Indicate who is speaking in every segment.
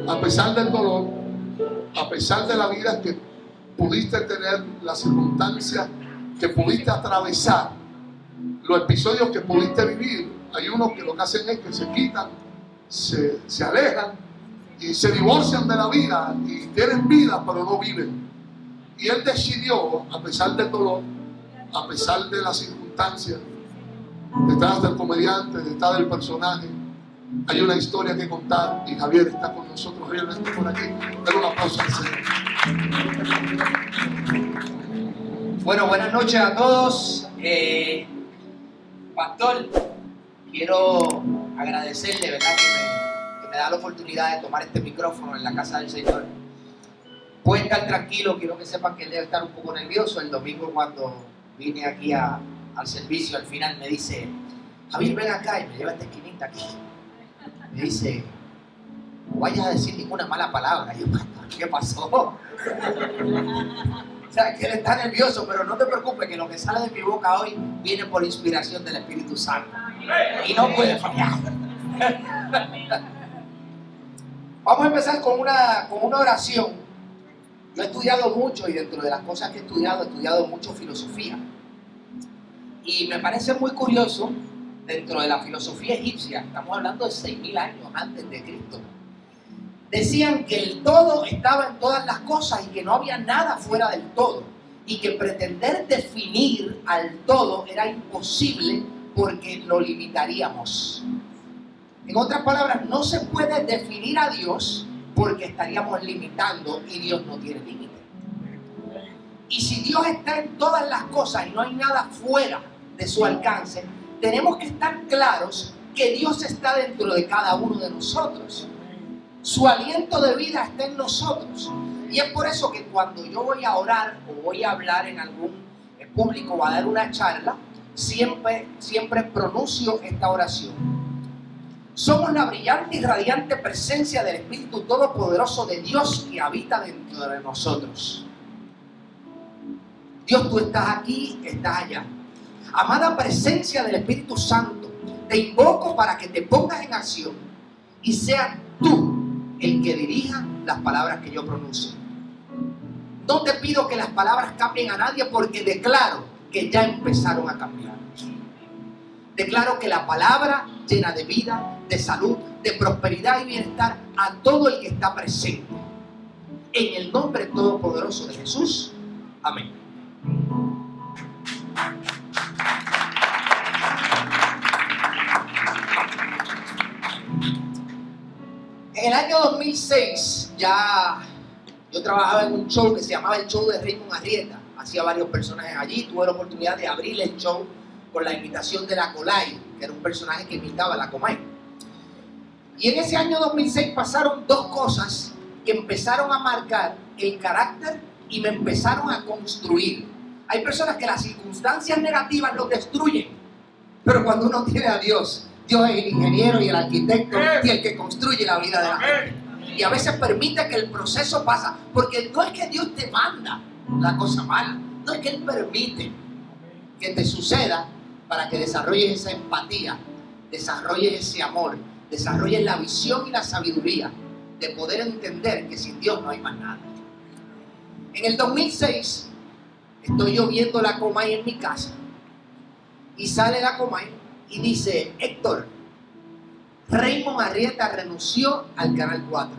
Speaker 1: a pesar del dolor, a pesar de la vida que pudiste tener, las circunstancias que pudiste atravesar, los episodios que pudiste vivir, hay unos que lo que hacen es que se quitan, se alejan y se divorcian de la vida y tienen vida pero no viven. Y él decidió, a pesar del dolor, a pesar de las circunstancias, detrás del comediante, detrás del personaje, hay una historia que contar y Javier está con nosotros. Javier, vente por aquí. Dale un aplauso al Señor.
Speaker 2: Bueno, buenas noches a todos. Pastor, quiero agradecerle, ¿verdad?, que me da la oportunidad de tomar este micrófono en la casa del Señor. Puede estar tranquilo, quiero que sepan que él debe estar un poco nervioso. El domingo, cuando vine aquí al servicio, al final me dice: Javier, ven acá, y me lleva a esta esquinita aquí. Me dice: no vayas a decir ninguna mala palabra. Y yo: pastor, ¿qué pasó? O sea, que él está nervioso, pero no te preocupes, que lo que sale de mi boca hoy viene por inspiración del Espíritu Santo y no puede fallar. Vamos a empezar con una oración. Yo he estudiado mucho, y dentro de las cosas que he estudiado mucho filosofía. Y me parece muy curioso, dentro de la filosofía egipcia, estamos hablando de 6.000 años antes de Cristo, decían que el todo estaba en todas las cosas y que no había nada fuera del todo. Y que pretender definir al todo era imposible porque lo limitaríamos. En otras palabras, no se puede definir a Dios porque estaríamos limitando, y Dios no tiene límite. Y si Dios está en todas las cosas y no hay nada fuera de su alcance, tenemos que estar claros que Dios está dentro de cada uno de nosotros. Su aliento de vida está en nosotros. Y es por eso que cuando yo voy a orar o voy a hablar en algún público o a dar una charla, siempre pronuncio esta oración. Somos la brillante y radiante presencia del Espíritu Todopoderoso de Dios que habita dentro de nosotros. Dios, tú estás aquí, estás allá. Amada presencia del Espíritu Santo, te invoco para que te pongas en acción y seas tú el que dirija las palabras que yo pronuncio. No te pido que las palabras cambien a nadie, porque declaro que ya empezaron a cambiar. Declaro que la palabra llena de vida, de salud, de prosperidad y bienestar a todo el que está presente. En el nombre todopoderoso de Jesús. Amén. En el año 2006 ya yo trabajaba en un show que se llamaba el show de Raymond Arrieta. Hacía varios personajes allí. Tuve la oportunidad de abrir el show con la imitación de la Colay, que era un personaje que imitaba a la Comay. Y en ese año 2006 pasaron dos cosas que empezaron a marcar el carácter y me empezaron a construir. Hay personas que las circunstancias negativas los destruyen, pero cuando uno tiene a Dios, Dios es el ingeniero y el arquitecto y el que construye la vida de la gente. Y a veces permite que el proceso pasa, porque no es que Dios te manda la cosa mala, no es que Él permite que te suceda para que desarrolles esa empatía, desarrolles ese amor, desarrolles la visión y la sabiduría de poder entender que sin Dios no hay más nada. En el 2006 estoy yo viendo la Comay en mi casa y sale la Comay y dice: Héctor, Raymond Arrieta renunció al Canal 4.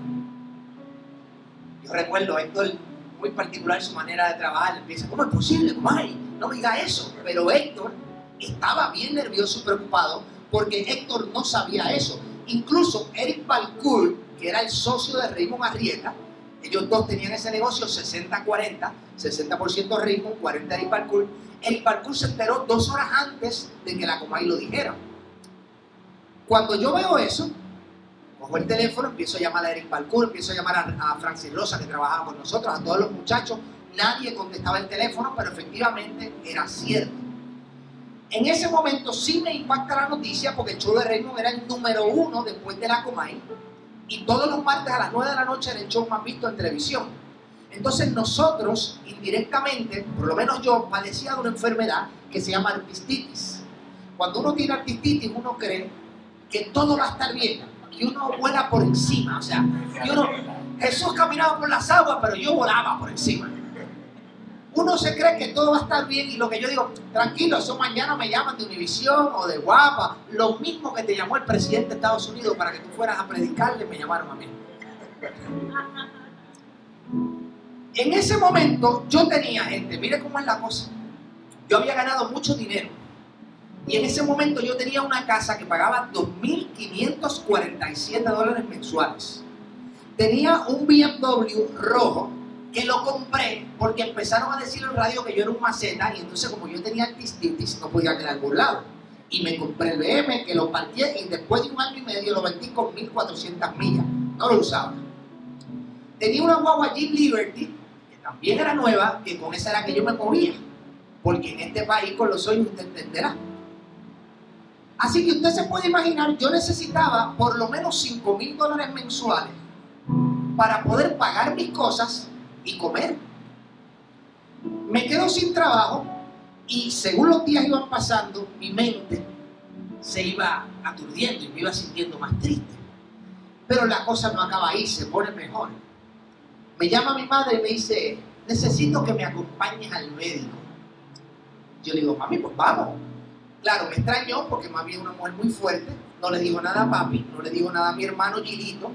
Speaker 2: Yo recuerdo a Héctor, muy particular su manera de trabajar. Empieza: ¿cómo es posible, Comay? No me diga eso. Pero Héctor estaba bien nervioso y preocupado porque Héctor no sabía eso. Incluso Eric Balcour, que era el socio de Raymond Arrieta, ellos dos tenían ese negocio 60-40, 60% Raymond, 40% Eric Balcour. Eric Balcour se enteró 2 horas antes de que la Comay lo dijera. Cuando yo veo eso, cojo el teléfono, empiezo a llamar a Eric Balcour, empiezo a llamar a Francis Rosa, que trabajaba con nosotros, a todos los muchachos. Nadie contestaba el teléfono, pero efectivamente era cierto. En ese momento sí me impacta la noticia, porque el show de Raymond era el número 1 después de la Comay, y todos los martes a las 9 de la noche era el show más visto en televisión. Entonces nosotros, indirectamente, por lo menos yo, padecía de una enfermedad que se llama artritis. Cuando uno tiene artritis, uno cree que todo va a estar bien, que uno vuela por encima, o sea, que uno, Jesús caminaba por las aguas, pero yo volaba por encima. Uno se cree que todo va a estar bien y lo que yo digo, tranquilo, eso mañana me llaman de Univisión o de Guapa, lo mismo que te llamó el presidente de Estados Unidos para que tú fueras a predicarle, me llamaron a mí. En ese momento yo tenía gente, mire cómo es la cosa, yo había ganado mucho dinero y en ese momento yo tenía una casa que pagaba $2,547 mensuales. Tenía un BMW rojo que lo compré porque empezaron a decir en radio que yo era un maceta y entonces como yo tenía artritis no podía quedar burlado. Y me compré el BM, que lo partí y después de 1 año y medio lo vendí con 1,400 millas. No lo usaba. Tenía una guagua Jeep Liberty, que también era nueva, que con esa era que yo me movía. Porque en este país con los sueños usted entenderá. Así que usted se puede imaginar, yo necesitaba por lo menos $5,000 mensuales para poder pagar mis cosas y comer. Me quedo sin trabajo y según los días iban pasando, mi mente se iba aturdiendo y me iba sintiendo más triste. Pero la cosa no acaba ahí, se pone mejor. Me llama mi madre y me dice, necesito que me acompañes al médico. Yo le digo, mami, pues vamos. Claro, me extrañó porque mami es una mujer muy fuerte, no le dijo nada a papi, no le dijo nada a mi hermano Gilito.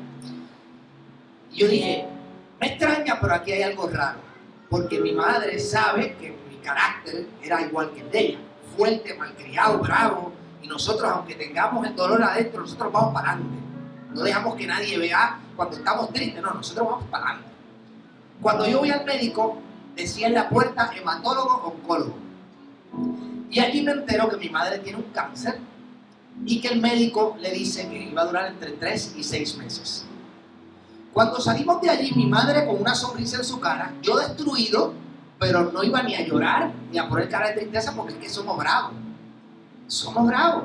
Speaker 2: Y yo dije, me extraña, pero aquí hay algo raro, porque mi madre sabe que mi carácter era igual que el de ella, fuerte, malcriado, bravo, y nosotros, aunque tengamos el dolor adentro, nosotros vamos para adelante. No dejamos que nadie vea cuando estamos tristes, no, nosotros vamos para adelante. Cuando yo voy al médico, decía en la puerta hematólogo, oncólogo. Y allí me entero que mi madre tiene un cáncer y que el médico le dice que iba a durar entre 3 y 6 meses. Cuando salimos de allí, mi madre con una sonrisa en su cara, yo destruido, pero no iba ni a llorar ni a poner cara de tristeza porque es que somos bravos. Somos bravos.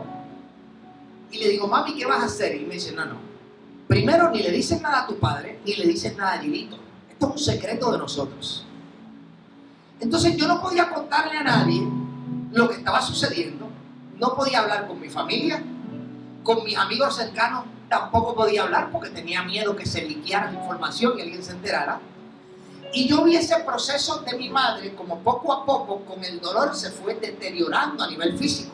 Speaker 2: Y le digo, mami, ¿qué vas a hacer? Y me dice, no. Primero, ni le dices nada a tu padre, ni le dices nada a Gilito. Esto es un secreto de nosotros. Entonces yo no podía contarle a nadie lo que estaba sucediendo. No podía hablar con mi familia, con mis amigos cercanos. Tampoco podía hablar porque tenía miedo que se liqueara la información y alguien se enterara. Y yo vi ese proceso de mi madre como poco a poco con el dolor se fue deteriorando a nivel físico.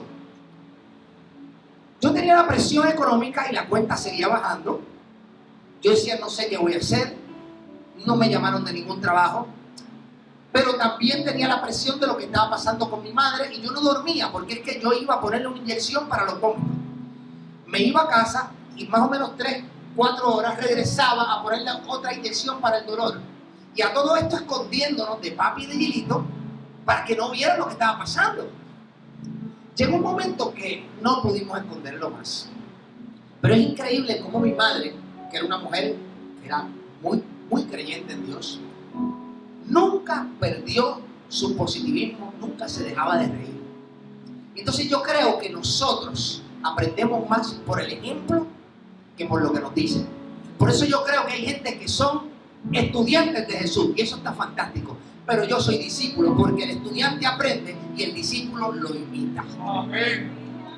Speaker 2: Yo tenía la presión económica y la cuenta seguía bajando. Yo decía, no sé qué voy a hacer. No me llamaron de ningún trabajo. Pero también tenía la presión de lo que estaba pasando con mi madre y yo no dormía porque es que yo iba a ponerle una inyección para los vómitos. Me iba a casa y más o menos 3-4 horas regresaba a ponerle otra inyección para el dolor. Y a todo esto escondiéndonos de papi y de Gilito para que no vieran lo que estaba pasando. Llegó un momento que no pudimos esconderlo más. Pero es increíble cómo mi madre, que era una mujer que era muy creyente en Dios, nunca perdió su positivismo, nunca se dejaba de reír. Entonces yo creo que nosotros aprendemos más por el ejemplo que por lo que nos dicen. Por eso yo creo que hay gente que son estudiantes de Jesús y eso está fantástico. Pero yo soy discípulo porque el estudiante aprende y el discípulo lo imita. Amén.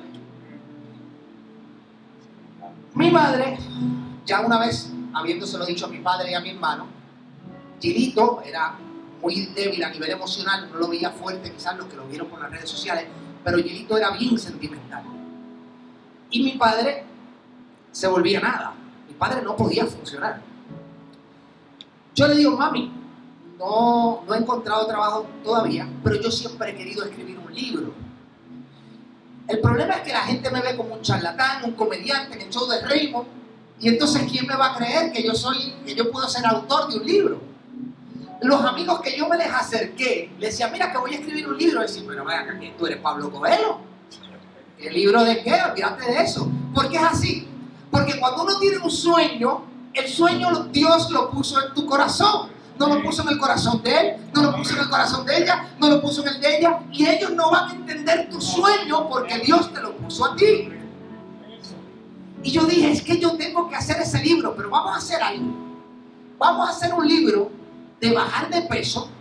Speaker 2: Mi madre, ya una vez habiéndoselo dicho a mi padre y a mi hermano, Gilito era muy débil a nivel emocional, no lo veía fuerte, quizás los que lo vieron por las redes sociales, pero Gilito era bien sentimental. Y mi padre se volvía nada. Mi padre no podía funcionar. Yo le digo, mami, no he encontrado trabajo todavía, pero yo siempre he querido escribir un libro. El problema es que la gente me ve como un charlatán, un comediante en el show de Raymond, y entonces ¿quién me va a creer que yo puedo ser autor de un libro? Los amigos que yo me les acerqué, les decía, mira que voy a escribir un libro. Y decían, pero vaya, que tú eres Pablo Coelho. ¿El libro de qué? Olvídate de eso. ¿Por qué es así? Porque cuando uno tiene un sueño, el sueño Dios lo puso en tu corazón. No lo puso en el corazón de él, no lo puso en el corazón de ella, no lo puso en el de ella. Y ellos no van a entender tu sueño porque Dios te lo puso a ti. Y yo dije, es que yo tengo que hacer ese libro, pero vamos a hacer algo. Vamos a hacer un libro de bajar de peso,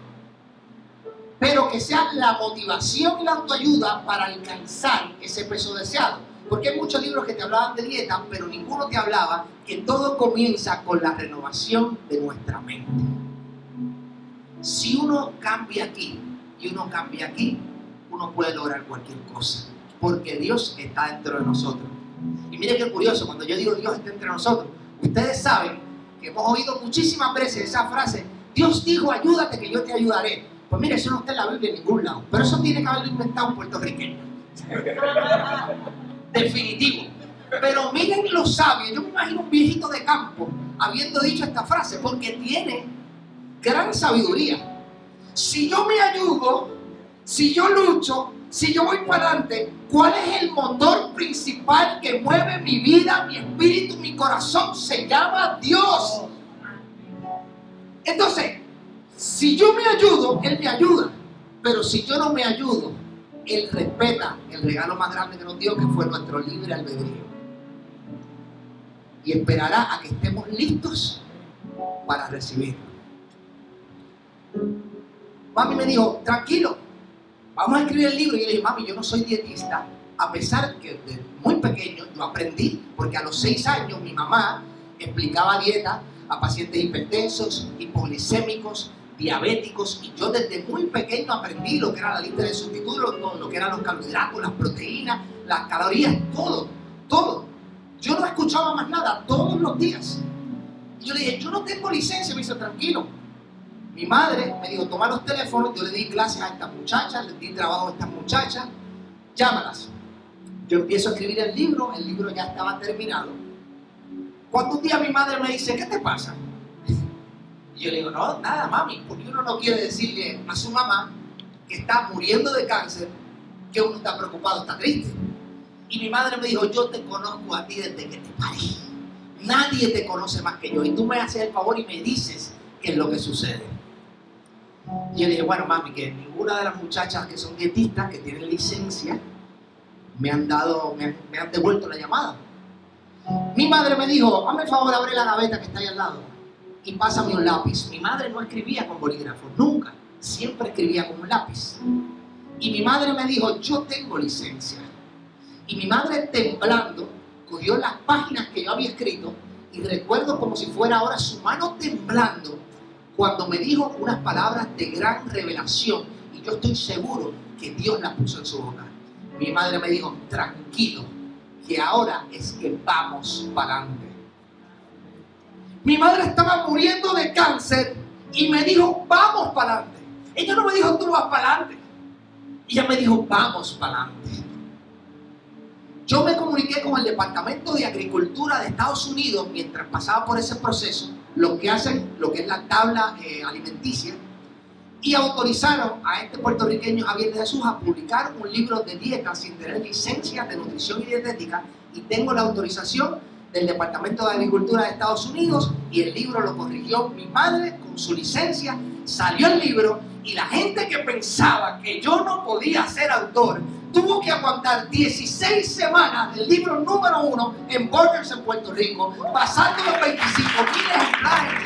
Speaker 2: pero que sea la motivación y la autoayuda para alcanzar ese peso deseado. Porque hay muchos libros que te hablaban de dieta, pero ninguno te hablaba que todo comienza con la renovación de nuestra mente. Si uno cambia aquí y uno cambia aquí, uno puede lograr cualquier cosa, porque Dios está dentro de nosotros. Y mire qué curioso, cuando yo digo Dios está entre nosotros, ustedes saben que hemos oído muchísimas veces esa frase, Dios dijo, ayúdate que yo te ayudaré. Pues mire, eso no está en la Biblia en ningún lado, pero eso tiene que haberlo inventado un puertorriqueño. Definitivo. Pero miren los sabios, yo me imagino un viejito de campo habiendo dicho esta frase, porque tiene gran sabiduría. Si yo me ayudo, si yo lucho, si yo voy para adelante, ¿cuál es el motor principal que mueve mi vida, mi espíritu, mi corazón? Se llama Dios. Entonces, si yo me ayudo, Él me ayuda. Pero si yo no me ayudo, Él respeta el regalo más grande que nos dio, que fue nuestro libre albedrío. Y esperará a que estemos listos para recibirlo. Mami me dijo, tranquilo, vamos a escribir el libro. Y yo le dije, mami, yo no soy dietista, a pesar que desde muy pequeño yo aprendí, porque a los 6 años mi mamá explicaba dieta a pacientes hipertensos, hipoglicémicos, diabéticos, y yo desde muy pequeño aprendí lo que era la lista de sustitutos, lo que eran los carbohidratos, las proteínas, las calorías, todo. Yo no escuchaba más nada todos los días. Y yo le dije, yo no tengo licencia. Me dice, tranquilo. Mi madre me dijo, toma los teléfonos, yo le di clases a estas muchachas, les di trabajo a estas muchachas, llámalas. Yo empiezo a escribir el libro ya estaba terminado. Cuando un día mi madre me dice, ¿qué te pasa? Y yo le digo, no, nada, mami, porque uno no quiere decirle a su mamá que está muriendo de cáncer, que uno está preocupado, está triste. Y mi madre me dijo, yo te conozco a ti desde que te paré. Nadie te conoce más que yo. Y tú me haces el favor y me dices qué es lo que sucede. Y yo le dije, bueno, mami, que ninguna de las muchachas que son dietistas, que tienen licencia, me han devuelto la llamada. Mi madre me dijo, hazme el favor, abre la gaveta que está ahí al lado y pásame un lápiz. Mi madre no escribía con bolígrafo, nunca. Siempre escribía con un lápiz. Y mi madre me dijo, yo tengo licencia. Y mi madre, temblando, cogió las páginas que yo había escrito y recuerdo como si fuera ahora su mano temblando cuando me dijo unas palabras de gran revelación, y yo estoy seguro que Dios las puso en su boca. Mi madre me dijo, tranquilo, que ahora es que vamos para adelante. Mi madre estaba muriendo de cáncer y me dijo, vamos para adelante. Ella no me dijo, tú vas para adelante. Ella me dijo, vamos para adelante. Yo me comuniqué con el Departamento de Agricultura de Estados Unidos mientras pasaba por ese proceso, lo que es la tabla alimenticia, y autorizaron a este puertorriqueño Javier de Jesús a publicar un libro de dieta sin tener licencia de nutrición y dietética, y tengo la autorización del Departamento de Agricultura de Estados Unidos, y el libro lo corrigió mi madre con su licencia. Salió el libro y la gente que pensaba que yo no podía ser autor tuvo que aguantar 16 semanas del libro número 1 en Borders en Puerto Rico, pasando los 25.000 ejemplares.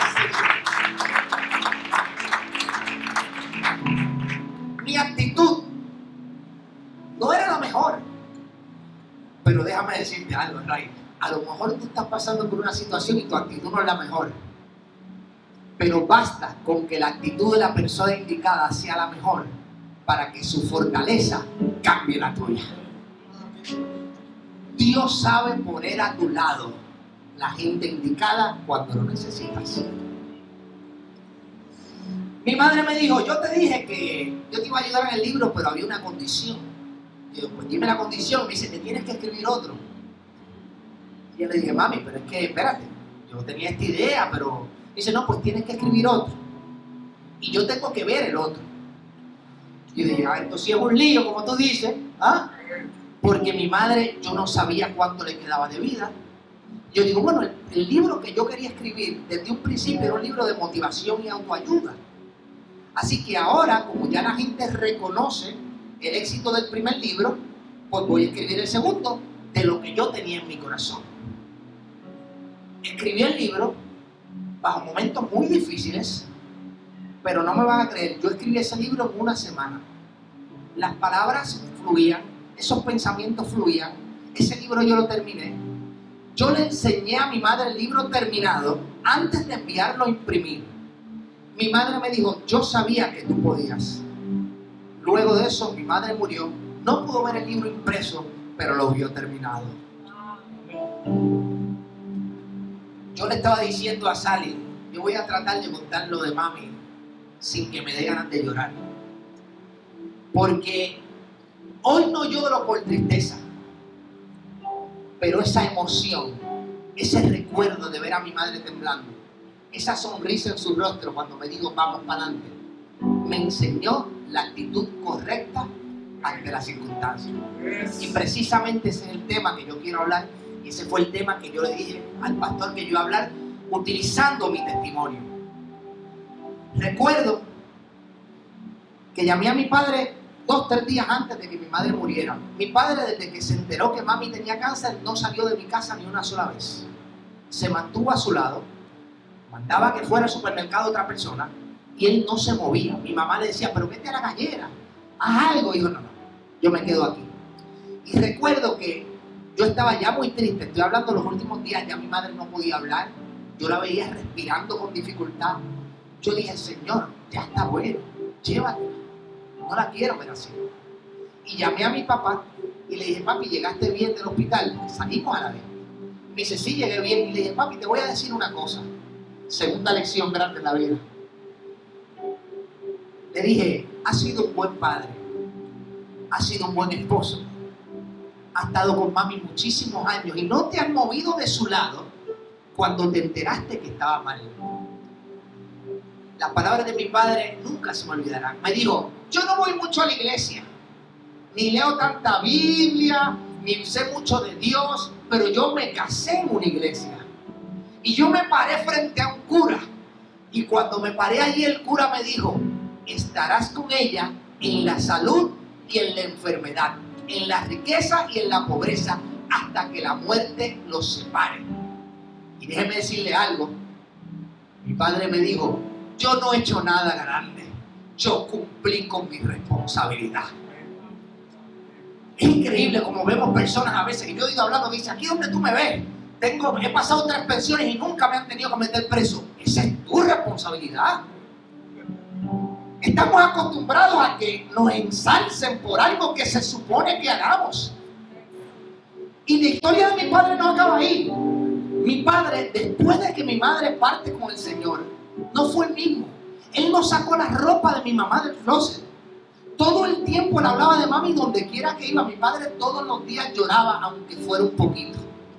Speaker 2: Mi actitud no era la mejor, pero déjame decirte algo, Ray. A lo mejor tú estás pasando por una situación y tu actitud no es la mejor, pero basta con que la actitud de la persona indicada sea la mejor para que su fortaleza cambie la tuya. Dios sabe poner a tu lado la gente indicada cuando lo necesitas. Mi madre me dijo, yo te dije que yo te iba a ayudar en el libro, pero había una condición. Yo, pues dime la condición. Me dice, te tienes que escribir otro. Y yo le dije, mami, pero es que, espérate, yo tenía esta idea, pero... Dice, no, pues tienes que escribir otro. Y yo tengo que ver el otro. Y yo dije, esto sí es un lío, como tú dices, ¿ah? Porque mi madre, yo no sabía cuánto le quedaba de vida. Yo digo, bueno, el libro que yo quería escribir desde un principio era un libro de motivación y autoayuda. Así que ahora, como ya la gente reconoce el éxito del primer libro, pues voy a escribir el segundo de lo que yo tenía en mi corazón. Escribí el libro bajo momentos muy difíciles, pero no me van a creer, yo escribí ese libro en una semana. Las palabras fluían, esos pensamientos fluían, ese libro yo lo terminé. Yo le enseñé a mi madre el libro terminado antes de enviarlo a imprimir. Mi madre me dijo, yo sabía que tú podías. Luego de eso, mi madre murió. No pudo ver el libro impreso, pero lo vio terminado. Yo le estaba diciendo a Sally, yo voy a tratar de contar lo de mami sin que me dé ganas de llorar. Porque hoy no lloro por tristeza, pero esa emoción, ese recuerdo de ver a mi madre temblando, esa sonrisa en su rostro cuando me dijo vamos para adelante, me enseñó la actitud correcta ante las circunstancias. Y precisamente ese es el tema que yo quiero hablar, y ese fue el tema que yo le dije al pastor que yo iba a hablar utilizando mi testimonio. Recuerdo que llamé a mi padre 2 o 3 días antes de que mi madre muriera. Mi padre, desde que se enteró que mami tenía cáncer, no salió de mi casa ni una sola vez. Se mantuvo a su lado, mandaba que fuera al supermercado otra persona y él no se movía. Mi mamá le decía, pero vete a la gallera, haz algo. Y yo, no, yo me quedo aquí. Y recuerdo que yo estaba ya muy triste, estoy hablando de los últimos días, ya mi madre no podía hablar, yo la veía respirando con dificultad. Yo dije, Señor, ya está bueno, llévatela, no la quiero ver así. Y llamé a mi papá y le dije, papi, ¿llegaste bien del hospital? Salimos a la vez. Me dice, sí, llegué bien. Y le dije, papi, te voy a decir una cosa, segunda lección grande en la vida. Le dije, has sido un buen padre, has sido un buen esposo, has estado con mami muchísimos años y no te has movido de su lado cuando te enteraste que estaba mal. Las palabras de mi padre nunca se me olvidarán. Me dijo, yo no voy mucho a la iglesia, ni leo tanta Biblia, ni sé mucho de Dios, pero yo me casé en una iglesia. Y yo me paré frente a un cura. Y cuando me paré allí, el cura me dijo, estarás con ella en la salud y en la enfermedad, en la riqueza y en la pobreza, hasta que la muerte los separe. Y déjeme decirle algo. Mi padre me dijo, yo no he hecho nada grande, yo cumplí con mi responsabilidad. Es increíble como vemos personas a veces, que yo he ido hablando, que dicen, aquí donde tú me ves, he pasado 3 pensiones y nunca me han tenido que meter preso. Esa es tu responsabilidad. Estamos acostumbrados a que nos ensalcen por algo que se supone que hagamos. Y la historia de mi padre no acaba ahí. Mi padre, después de que mi madre parte con el Señor, no fue el mismo. Él no sacó la ropa de mi mamá del closet. Todo el tiempo le hablaba de mami donde quiera que iba. Mi padre todos los días lloraba, aunque fuera un poquito.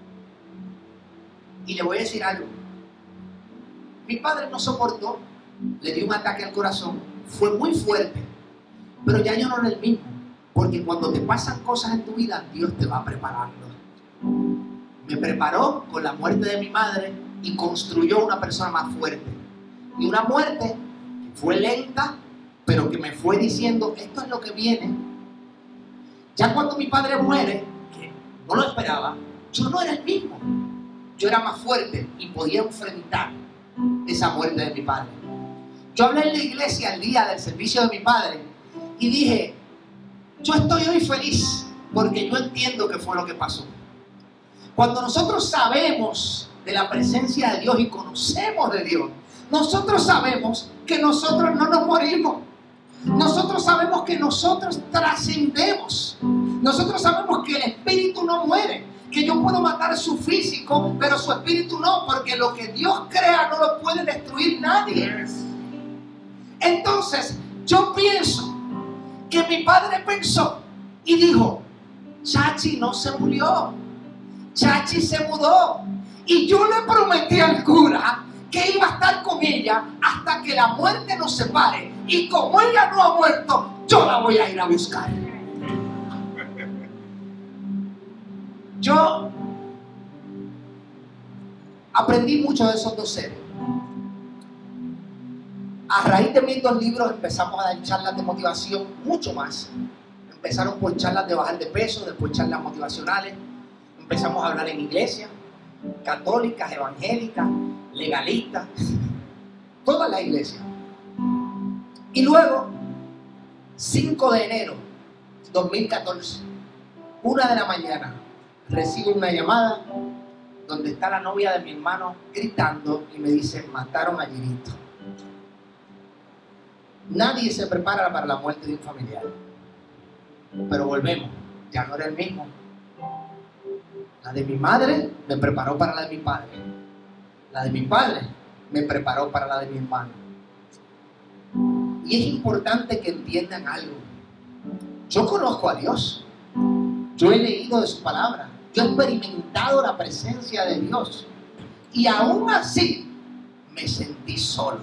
Speaker 2: Y le voy a decir algo. Mi padre no soportó, le dio un ataque al corazón, fue muy fuerte, pero ya yo no era el mismo, porque cuando te pasan cosas en tu vida, Dios te va preparando. Me preparó con la muerte de mi madre y construyó una persona más fuerte. Y una muerte que fue lenta, pero que me fue diciendo, esto es lo que viene. Ya cuando mi padre muere, que no lo esperaba, yo no era el mismo. Yo era más fuerte y podía enfrentar esa muerte de mi padre. Yo hablé en la iglesia el día del servicio de mi padre y dije, yo estoy hoy feliz porque yo entiendo que fue lo que pasó. Cuando nosotros sabemos de la presencia de Dios y conocemos de Dios, nosotros sabemos que nosotros no nos morimos. Nosotros sabemos que nosotros trascendemos. Nosotros sabemos que el espíritu no muere, que yo puedo matar su físico, pero su espíritu no, porque lo que Dios crea no lo puede destruir nadie. Entonces, yo pienso que mi padre pensó y dijo, Chachi no se murió, Chachi se mudó. Y yo le prometí al cura que iba a estar con ella hasta que la muerte nos separe. Y como ella no ha muerto, yo la voy a ir a buscar. Yo aprendí mucho de esos 2 seres. A raíz de mis 2 libros empezamos a dar charlas de motivación, mucho más. Empezaron por charlas de bajar de peso, después charlas motivacionales. Empezamos a hablar en iglesias, católicas, evangélicas, legalistas, todas las iglesias. Y luego, 5 de enero 2014, 1 de la mañana, recibo una llamada donde está la novia de mi hermano gritando y me dice: mataron a Girito. Nadie se prepara para la muerte de un familiar. Pero volvemos, ya no era el mismo. La de mi madre me preparó para la de mi padre. La de mi padre me preparó para la de mi hermano. Y es importante que entiendan algo. Yo conozco a Dios. Yo he leído de su palabra. Yo he experimentado la presencia de Dios. Y aún así me sentí solo.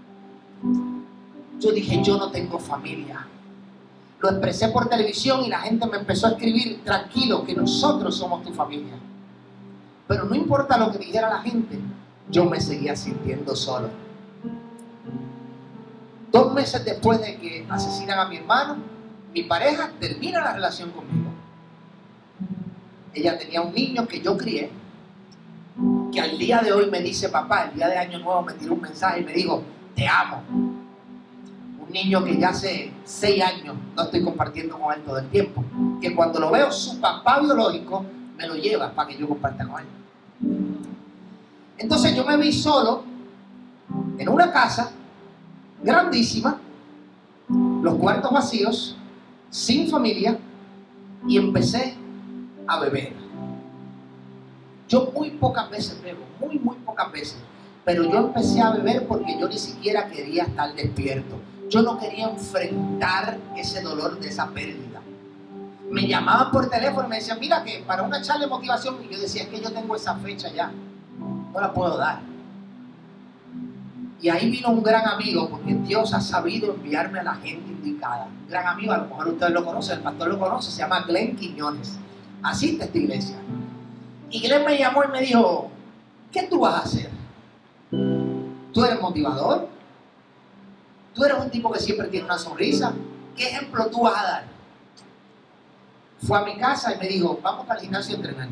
Speaker 2: Yo dije: yo no tengo familia. Lo expresé por televisión y la gente me empezó a escribir: tranquilo, que nosotros somos tu familia. Pero no importa lo que dijera la gente, yo me seguía sintiendo solo. 2 meses después de que asesinan a mi hermano, mi pareja termina la relación conmigo. Ella tenía un niño que yo crié, que al día de hoy me dice: papá, el día de Año Nuevo me tiró un mensaje y me dijo: te amo. Un niño que ya hace 6 años no estoy compartiendo con él todo el tiempo, que cuando lo veo, su papá biológico me lo lleva para que yo comparta con él. Entonces yo me vi solo en una casa grandísima, los cuartos vacíos, sin familia, y empecé a beber. Yo muy pocas veces bebo, muy pocas veces, pero yo empecé a beber porque yo ni siquiera quería estar despierto. Yo no quería enfrentar ese dolor de esa pérdida. Me llamaban por teléfono y me decían: mira, que para una charla de motivación. Y yo decía: es que yo tengo esa fecha ya, no la puedo dar. Y ahí vino un gran amigo, porque Dios ha sabido enviarme a la gente indicada. Un gran amigo, a lo mejor ustedes lo conocen, el pastor lo conoce, se llama Glenn Quiñones. Asiste a esta iglesia. Y Glenn me llamó y me dijo: ¿qué tú vas a hacer? ¿Tú eres motivador? ¿Tú eres un tipo que siempre tiene una sonrisa? ¿Qué ejemplo tú vas a dar? Fue a mi casa y me dijo: vamos para el gimnasio a entrenar.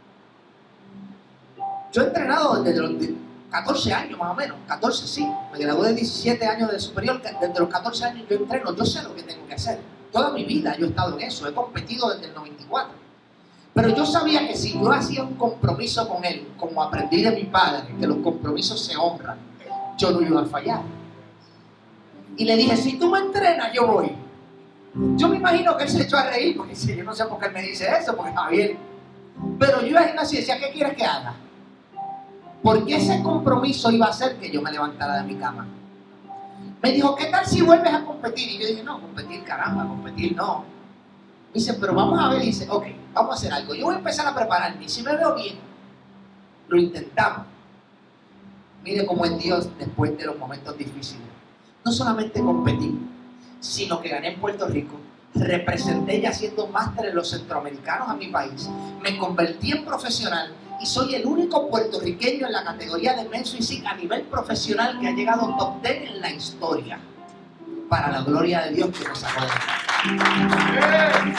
Speaker 2: Yo he entrenado desde los 14 años más o menos, 14 sí, me gradué de 17 años de superior, desde los 14 años yo entreno, yo sé lo que tengo que hacer. Toda mi vida yo he estado en eso, he competido desde el 94. Pero yo sabía que si yo hacía un compromiso con él, como aprendí de mi padre, que los compromisos se honran, yo no iba a fallar. Y le dije: si tú me entrenas, yo voy. Yo me imagino que él se echó a reír, porque yo no sé por qué él me dice eso, porque está bien. Pero yo iba al gimnasio y decía: ¿qué quieres que haga? Porque ese compromiso iba a hacer que yo me levantara de mi cama. Me dijo: ¿qué tal si vuelves a competir? Y yo dije: no, competir, caramba, competir no. Me dice: pero vamos a ver. Y dice: ok, vamos a hacer algo. Yo voy a empezar a prepararme. Y si me veo bien, lo intentamos. Mire cómo es Dios después de los momentos difíciles. No solamente competí, sino que gané en Puerto Rico. Representé ya siendo máster en los centroamericanos a mi país. Me convertí en profesional y soy el único puertorriqueño en la categoría de Men's Physique a nivel profesional que ha llegado top 10 en la historia. Para la gloria de Dios que nos sacó de aquí.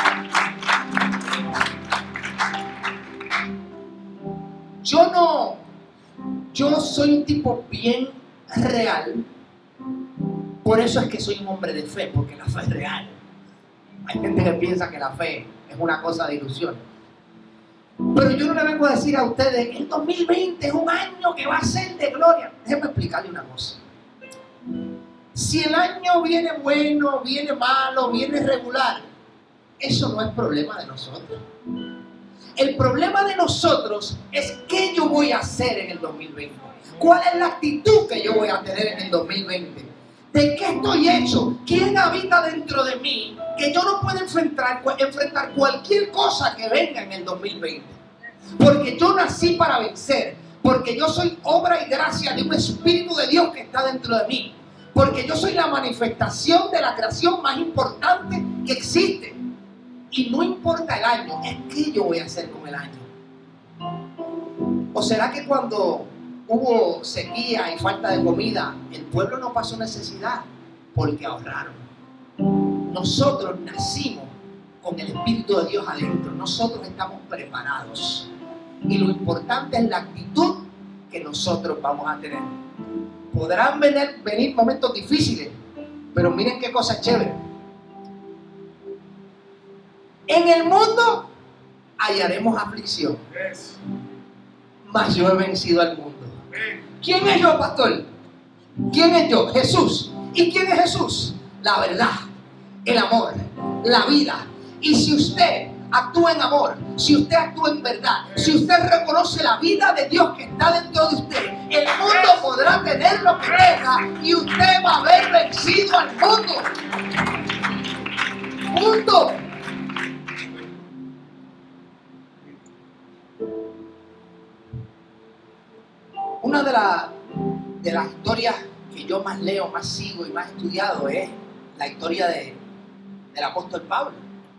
Speaker 2: Yo soy un tipo bien real. Por eso es que soy un hombre de fe, porque la fe es real. Hay gente que piensa que la fe es una cosa de ilusión. Pero yo no le vengo a decir a ustedes que el 2020 es un año que va a ser de gloria. Déjenme explicarle una cosa. Si el año viene bueno, viene malo, viene regular, eso no es problema de nosotros. El problema de nosotros es qué yo voy a hacer en el 2020. ¿Cuál es la actitud que yo voy a tener en el 2020? ¿De qué estoy hecho? ¿Quién habita dentro de mí? Que yo no puedo enfrentar cualquier cosa que venga en el 2020. Porque yo nací para vencer. Porque yo soy obra y gracia de un Espíritu de Dios que está dentro de mí. Porque yo soy la manifestación de la creación más importante que existe. Y no importa el año, es qué yo voy a hacer con el año. ¿O será que cuando hubo sequía y falta de comida, el pueblo no pasó necesidad? Porque ahorraron. Nosotros nacimos con el Espíritu de Dios adentro. Nosotros estamos preparados. Y lo importante es la actitud que nosotros vamos a tener. Podrán venir momentos difíciles, pero miren qué cosa chévere. En el mundo hallaremos aflicción, mas yo he vencido al mundo. ¿Quién es yo, pastor? ¿Quién es yo? Jesús. ¿Y quién es Jesús? La verdad, el amor, la vida. Y si usted actúa en amor, si usted actúa en verdad, si usted reconoce la vida de Dios que está dentro de usted, el mundo podrá tener lo que tenga y usted va a haber vencido al mundo. Punto. Una de las historias que yo más leo, más sigo y más he estudiado es la historia del apóstol Pablo.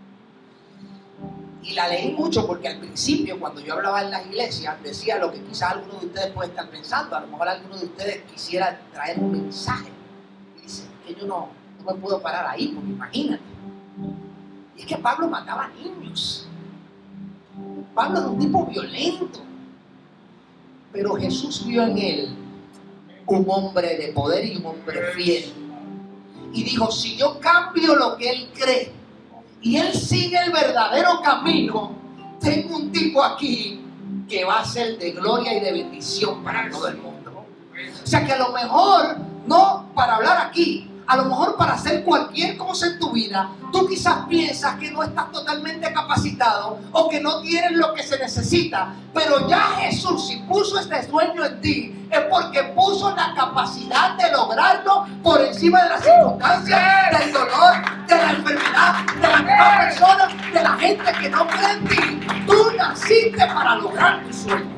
Speaker 2: Y la leí mucho porque al principio, cuando yo hablaba en las iglesias, decía lo que quizás algunos de ustedes pueden estar pensando. A lo mejor algunos de ustedes quisiera traer un mensaje. Y dicen que yo no me puedo parar ahí, porque imagínate. Y es que Pablo mataba niños. Pablo era un tipo violento. Pero Jesús vio en él un hombre de poder y un hombre fiel. Y dijo, si yo cambio lo que él cree y él sigue el verdadero camino, tengo un tipo aquí que va a ser de gloria y de bendición para todo el mundo. O sea que a lo mejor, no para hablar aquí, a lo mejor para hacer cualquier cosa en tu vida, tú quizás piensas que no estás totalmente capacitado o que no tienes lo que se necesita, pero ya Jesús, si puso este sueño en ti, es porque puso la capacidad de lograrlo por encima de las circunstancias, del dolor, de la enfermedad, de la misma persona, de la gente que no cree en ti. Tú naciste para lograr tu sueño.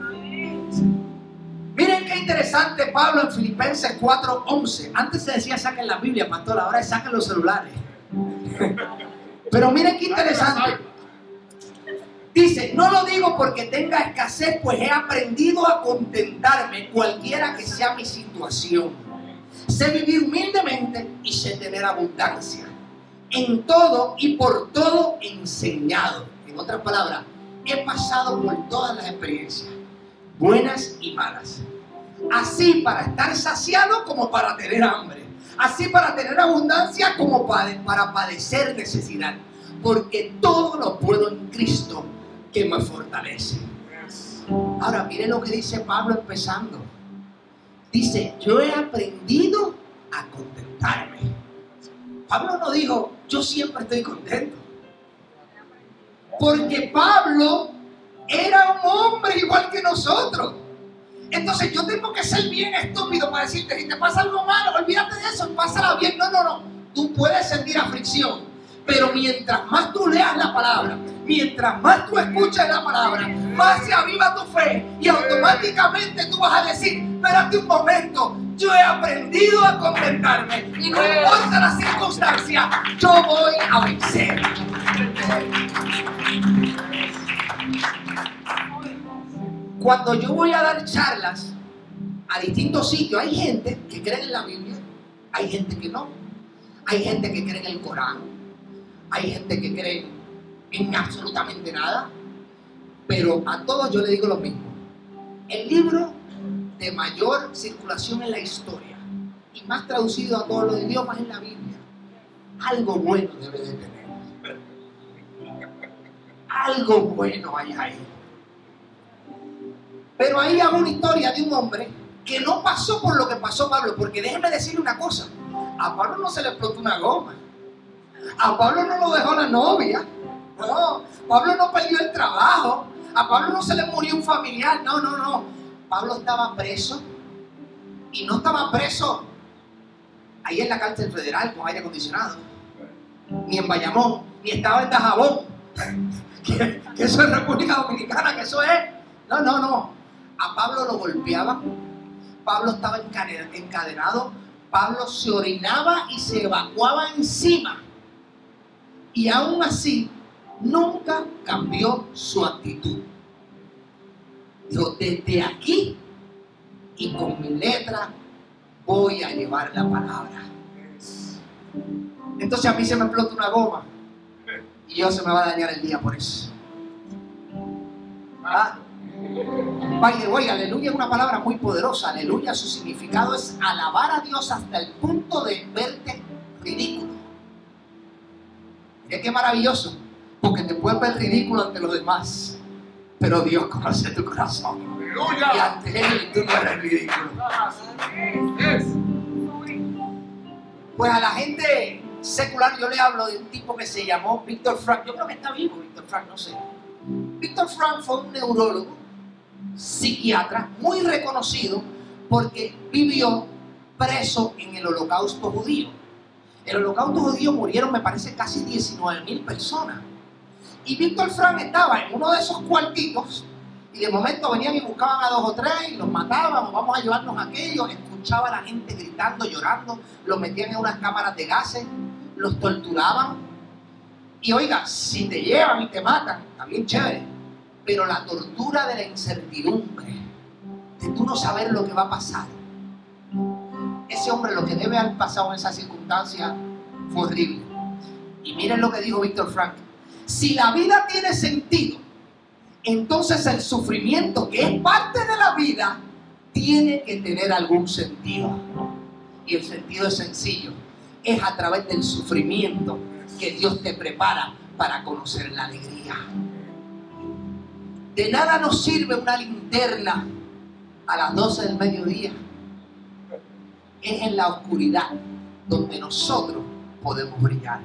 Speaker 2: Miren qué interesante Pablo en Filipenses 4:11. Antes se decía saquen la Biblia, pastor, ahora saquen los celulares. Pero miren qué interesante. Dice, no lo digo porque tenga escasez, pues he aprendido a contentarme cualquiera que sea mi situación. Sé vivir humildemente y sé tener abundancia. En todo y por todo enseñado. En otras palabras, he pasado por todas las experiencias, buenas y malas. Así para estar saciado como para tener hambre. Así para tener abundancia como para padecer necesidad. Porque todo lo puedo en Cristo que me fortalece. Ahora miren lo que dice Pablo empezando. Dice, yo he aprendido a contentarme. Pablo no dijo, yo siempre estoy contento. Porque Pablo era un hombre igual que nosotros. Entonces yo tengo que ser bien estúpido para decirte, si te pasa algo malo, olvídate de eso, pásala bien. No. Tú puedes sentir aflicción, pero mientras más tú leas la palabra, mientras más tú escuchas la palabra, más se aviva tu fe y automáticamente tú vas a decir, espérate un momento, yo he aprendido a contentarme y no importa la circunstancia, yo voy a vencer. Cuando yo voy a dar charlas a distintos sitios, hay gente que cree en la Biblia, hay gente que no, hay gente que cree en el Corán, hay gente que cree en absolutamente nada, pero a todos yo le digo lo mismo. El libro de mayor circulación en la historia y más traducido a todos los idiomas es la Biblia. Algo bueno debe de tener. Algo bueno hay ahí. Pero ahí hay una historia de un hombre que no pasó por lo que pasó Pablo, porque déjenme decirle una cosa, a Pablo no se le explotó una goma, a Pablo no lo dejó la novia, no, Pablo no perdió el trabajo, a Pablo no se le murió un familiar, no, Pablo estaba preso y no estaba preso ahí en la cárcel federal con aire acondicionado, ni en Bayamón, ni estaba en Dajabón, que eso es República Dominicana, que eso es, no. A Pablo lo golpeaban, Pablo estaba encadenado, Pablo se orinaba y se evacuaba encima. Y aún así, nunca cambió su actitud. Dijo, desde aquí y con mi letra voy a llevar la palabra. Entonces a mí se me explota una goma y yo se me va a dañar el día por eso. Vaya, aleluya es una palabra muy poderosa. Aleluya, su significado es alabar a Dios hasta el punto de verte ridículo. Mira qué maravilloso, porque te puedes ver ridículo ante los demás, pero Dios conoce tu corazón.
Speaker 1: Aleluya.
Speaker 2: Y ante Él tú no eres ridículo. Pues a la gente secular yo le hablo de un tipo que se llamó Víctor Frank. Yo creo que está vivo Víctor Frank, no sé. Víctor Frank fue un neurólogo, psiquiatra, muy reconocido porque vivió preso en el Holocausto judío. En el Holocausto judío murieron, me parece, casi 19.000 personas. Y Víctor Frank estaba en uno de esos cuartitos y de momento venían y buscaban a 2 o 3 y los mataban, o vamos a llevarnos a aquellos. Escuchaba a la gente gritando, llorando, los metían en unas cámaras de gases, los torturaban. Y oiga, si te llevan y te matan, está bien chévere, pero la tortura de la incertidumbre, de tú no saber lo que va a pasar. Ese hombre, lo que debe haber pasado en esa circunstancia fue horrible. Y miren lo que dijo Víctor Frank: si la vida tiene sentido, entonces el sufrimiento, que es parte de la vida, tiene que tener algún sentido. Y el sentido es sencillo: es a través del sufrimiento que Dios te prepara para conocer la alegría. De nada nos sirve una linterna a las 12 del mediodía. Es en la oscuridad donde nosotros podemos brillar.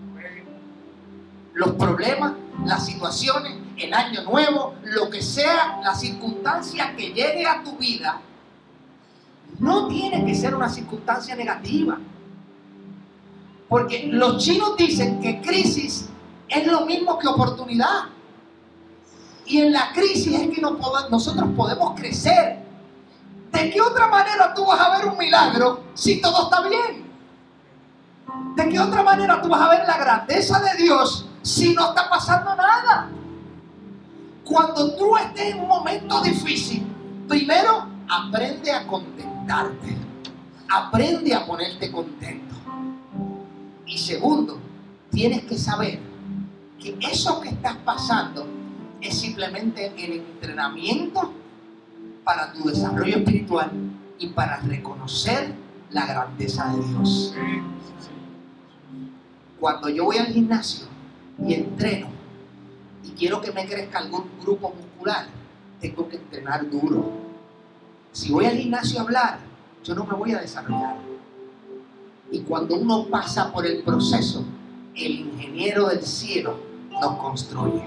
Speaker 2: Los problemas, las situaciones, el año nuevo, lo que sea, la circunstancia que llegue a tu vida, no tiene que ser una circunstancia negativa. Porque los chinos dicen que crisis es lo mismo que oportunidad. Y en la crisis es que nosotros podemos crecer. ¿De qué otra manera tú vas a ver un milagro si todo está bien? ¿De qué otra manera tú vas a ver la grandeza de Dios si no está pasando nada? Cuando tú estés en un momento difícil, primero aprende a contentarte. Aprende a ponerte contento. Y segundo, tienes que saber que eso que estás pasando es simplemente el entrenamiento para tu desarrollo espiritual y para reconocer la grandeza de Dios. Cuando yo voy al gimnasio y entreno y quiero que me crezca algún grupo muscular, tengo que entrenar duro. Si voy al gimnasio a hablar, yo no me voy a desarrollar. Y cuando uno pasa por el proceso, el ingeniero del cielo nos construye.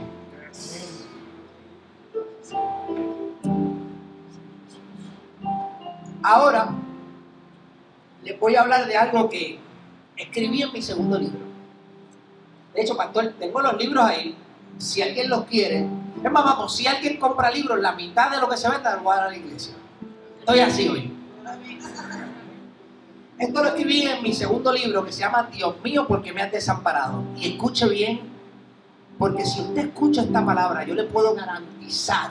Speaker 2: Ahora les voy a hablar de algo que escribí en mi segundo libro. De hecho, pastor, tengo los libros ahí. Si alguien los quiere, es más, vamos, si alguien compra libros, la mitad de lo que se venda lo voy a dar a la iglesia. Estoy así hoy. Esto lo escribí en mi segundo libro, que se llama Dios mío, ¿por qué me has desamparado? Y escuche bien, porque si usted escucha esta palabra, yo le puedo garantizar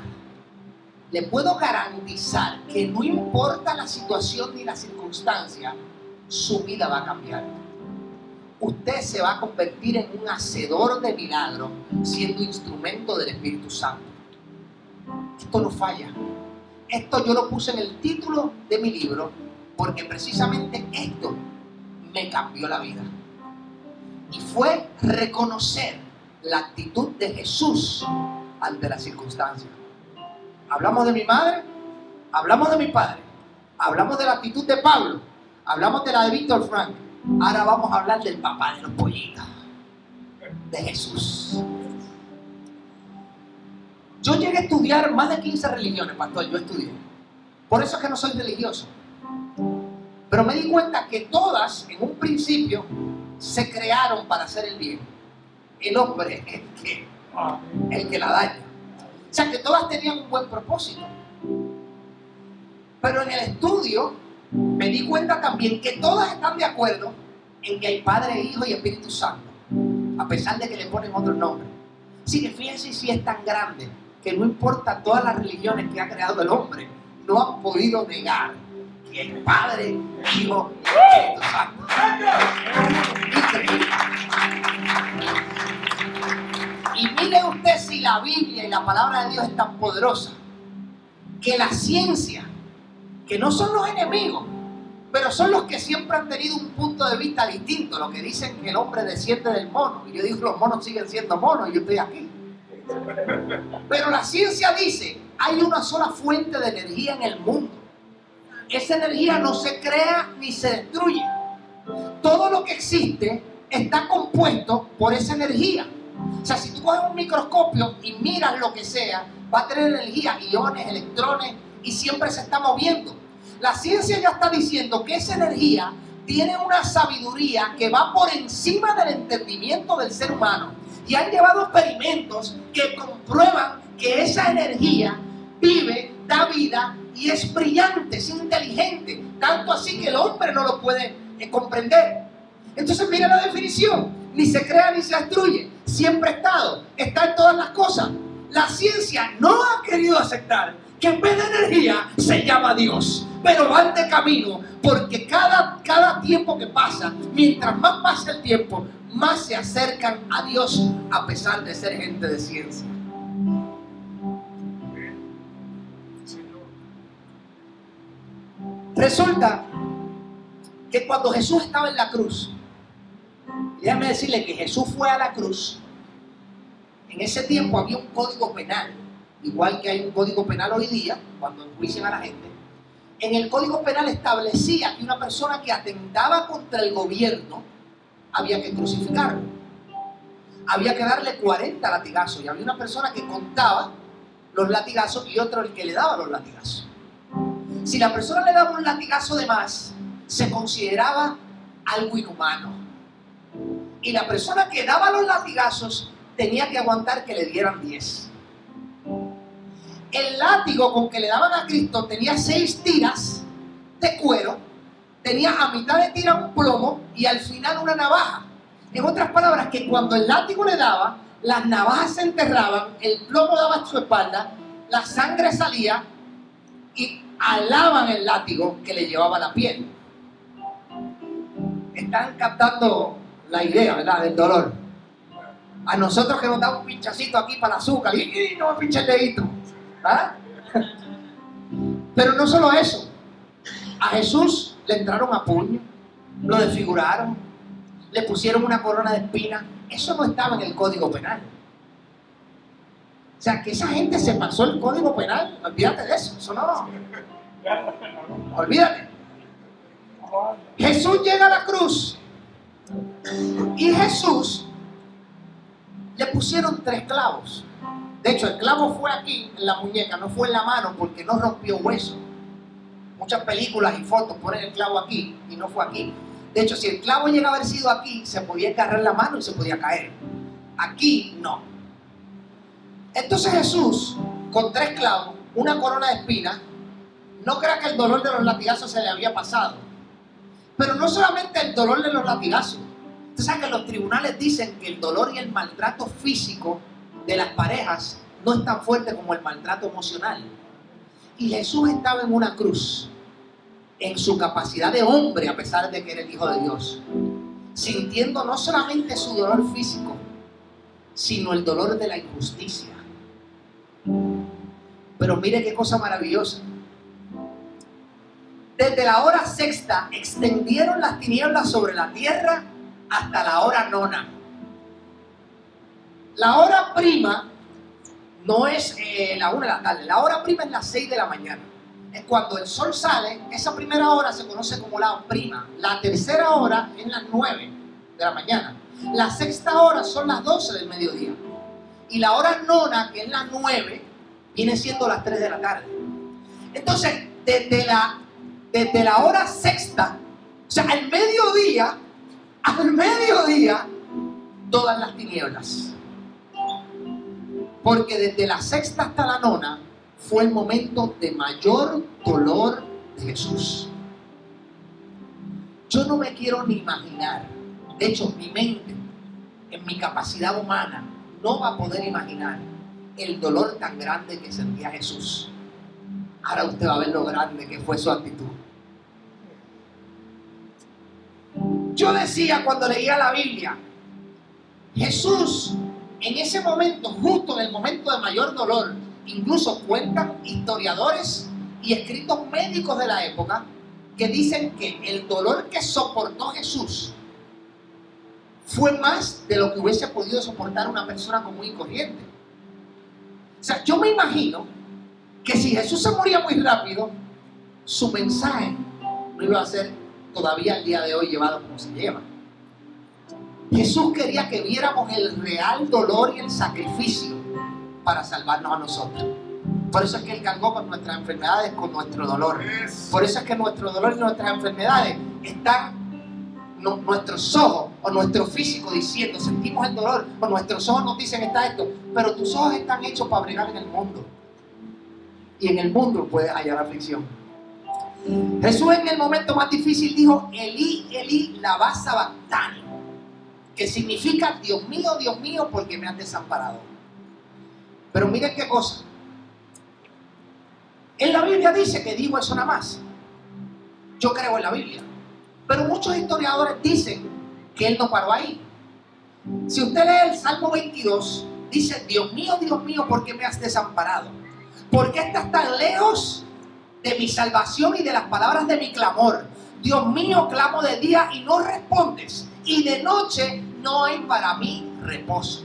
Speaker 2: que no importa la situación ni la circunstancia, su vida va a cambiar. Usted se va a convertir en un hacedor de milagros, siendo instrumento del Espíritu Santo. Esto no falla. Esto yo lo puse en el título de mi libro, porque precisamente esto me cambió la vida. Y fue reconocer la actitud de Jesús ante la circunstancia. Hablamos de mi madre, hablamos de mi padre, hablamos de la actitud de Pablo, hablamos de la de Víctor Frank. Ahora vamos a hablar del papá de los pollitos, de Jesús. Yo llegué a estudiar más de 15 religiones, pastor, yo estudié. Por eso es que no soy religioso. Pero me di cuenta que todas, en un principio, se crearon para hacer el bien. El hombre es el que la daña. O sea, que todas tenían un buen propósito. Pero en el estudio me di cuenta también que todas están de acuerdo en que hay Padre, Hijo y Espíritu Santo, a pesar de que le ponen otros nombres. Así que fíjense si es tan grande que no importa todas las religiones que ha creado el hombre, no han podido negar que el Padre, Hijo y Espíritu Santo. Increíble. Y mire usted si la Biblia y la palabra de Dios es tan poderosa que la ciencia, que no son los enemigos, pero son los que siempre han tenido un punto de vista distinto, los que dicen que el hombre desciende del mono. Y yo digo, los monos siguen siendo monos y yo estoy aquí. Pero la ciencia dice, hay una sola fuente de energía en el mundo. Esa energía no se crea ni se destruye. Todo lo que existe está compuesto por esa energía. O sea, si tú coges un microscopio y miras lo que sea, va a tener energía, iones, electrones, y siempre se está moviendo. La ciencia ya está diciendo que esa energía tiene una sabiduría que va por encima del entendimiento del ser humano. Y han llevado experimentos que comprueban que esa energía vive, da vida y es brillante, es inteligente. Tanto así que el hombre no lo puede comprender. Entonces mira la definición. Ni se crea ni se destruye. Siempre ha estado. Está en todas las cosas. La ciencia no ha querido aceptar que en vez de energía se llama Dios. Pero van de camino, porque cada tiempo que pasa, mientras más pasa el tiempo, más se acercan a Dios, a pesar de ser gente de ciencia. Resulta que cuando Jesús estaba en la cruz, déjame decirle que Jesús fue a la cruz. En ese tiempo había un código penal, igual que hay un código penal hoy día, cuando enjuician a la gente. En el código penal establecía que una persona que atentaba contra el gobierno había que crucificarlo. Había que darle 40 latigazos. Y había una persona que contaba los latigazos y otro el que le daba los latigazos. Si la persona le daba un latigazo de más, se consideraba algo inhumano. Y la persona que daba los latigazos tenía que aguantar que le dieran 10. El látigo con que le daban a Cristo tenía 6 tiras de cuero, tenía a mitad de tira un plomo y al final una navaja. En otras palabras, que cuando el látigo le daba, las navajas se enterraban, el plomo daba a su espalda, la sangre salía y alaban el látigo que le llevaba la piel. Están captando la idea, ¿verdad?, del dolor. A nosotros que nos da un pinchacito aquí para el azúcar y no me pinche el dedito. ¿Ah? Pero no solo eso, a Jesús le entraron a puño, lo desfiguraron, le pusieron una corona de espinas. Eso no estaba en el código penal. O sea, que esa gente se pasó el código penal. Olvídate de eso, eso no. Olvídate. Jesús llega a la cruz y Jesús le pusieron 3 clavos. De hecho, el clavo fue aquí, en la muñeca, no fue en la mano, porque no rompió hueso. Muchas películas y fotos ponen el clavo aquí y no fue aquí. De hecho, si el clavo llega a haber sido aquí, se podía agarrar la mano y se podía caer. Aquí, no. Entonces Jesús, con 3 clavos, una corona de espinas, no crea que el dolor de los latigazos se le había pasado. Pero no solamente el dolor de los latigazos. Usted sabe que los tribunales dicen que el dolor y el maltrato físico de las parejas no es tan fuerte como el maltrato emocional. Y Jesús estaba en una cruz, en su capacidad de hombre, a pesar de que era el Hijo de Dios, sintiendo no solamente su dolor físico, sino el dolor de la injusticia. Pero mire qué cosa maravillosa. Desde la hora sexta extendieron las tinieblas sobre la tierra hasta la hora nona. La hora prima no es la 1 de la tarde, la hora prima es las 6 de la mañana. Es cuando el sol sale, esa primera hora se conoce como la prima. La tercera hora es las 9 de la mañana. La sexta hora son las 12 del mediodía. Y la hora nona, que es las 9, viene siendo las 3 de la tarde. Entonces, desde la hora sexta, o sea, al mediodía, todas las tinieblas. Porque desde la sexta hasta la nona fue el momento de mayor dolor de Jesús. Yo no me quiero ni imaginar, de hecho mi mente, en mi capacidad humana, no va a poder imaginar el dolor tan grande que sentía Jesús. Ahora usted va a ver lo grande que fue su actitud. Yo decía cuando leía la Biblia, Jesús en ese momento, justo en el momento de mayor dolor, incluso cuentan historiadores y escritos médicos de la época que dicen que el dolor que soportó Jesús fue más de lo que hubiese podido soportar una persona común y corriente. O sea, yo me imagino que si Jesús se moría muy rápido, su mensaje no iba a ser todavía el día de hoy llevado como se lleva. Jesús quería que viéramos el real dolor y el sacrificio para salvarnos a nosotros. Por eso es que Él cargó con nuestras enfermedades, con nuestro dolor. Por eso es que nuestro dolor y nuestras enfermedades están nuestros ojos o nuestro físico diciendo, sentimos el dolor, o nuestros ojos nos dicen está esto, pero tus ojos están hechos para bregar en el mundo. Y en el mundo puedes hallar aflicción. Jesús en el momento más difícil dijo, Elí, Elí, lama sabactani, que significa, Dios mío, ¿por qué me has desamparado? Pero miren qué cosa. En la Biblia dice que dijo eso nada más. Yo creo en la Biblia. Pero muchos historiadores dicen que Él no paró ahí. Si usted lee el Salmo 22, dice, Dios mío, ¿por qué me has desamparado? ¿Por qué estás tan lejos de mi salvación y de las palabras de mi clamor? Dios mío, clamo de día y no respondes, y de noche no hay para mí reposo.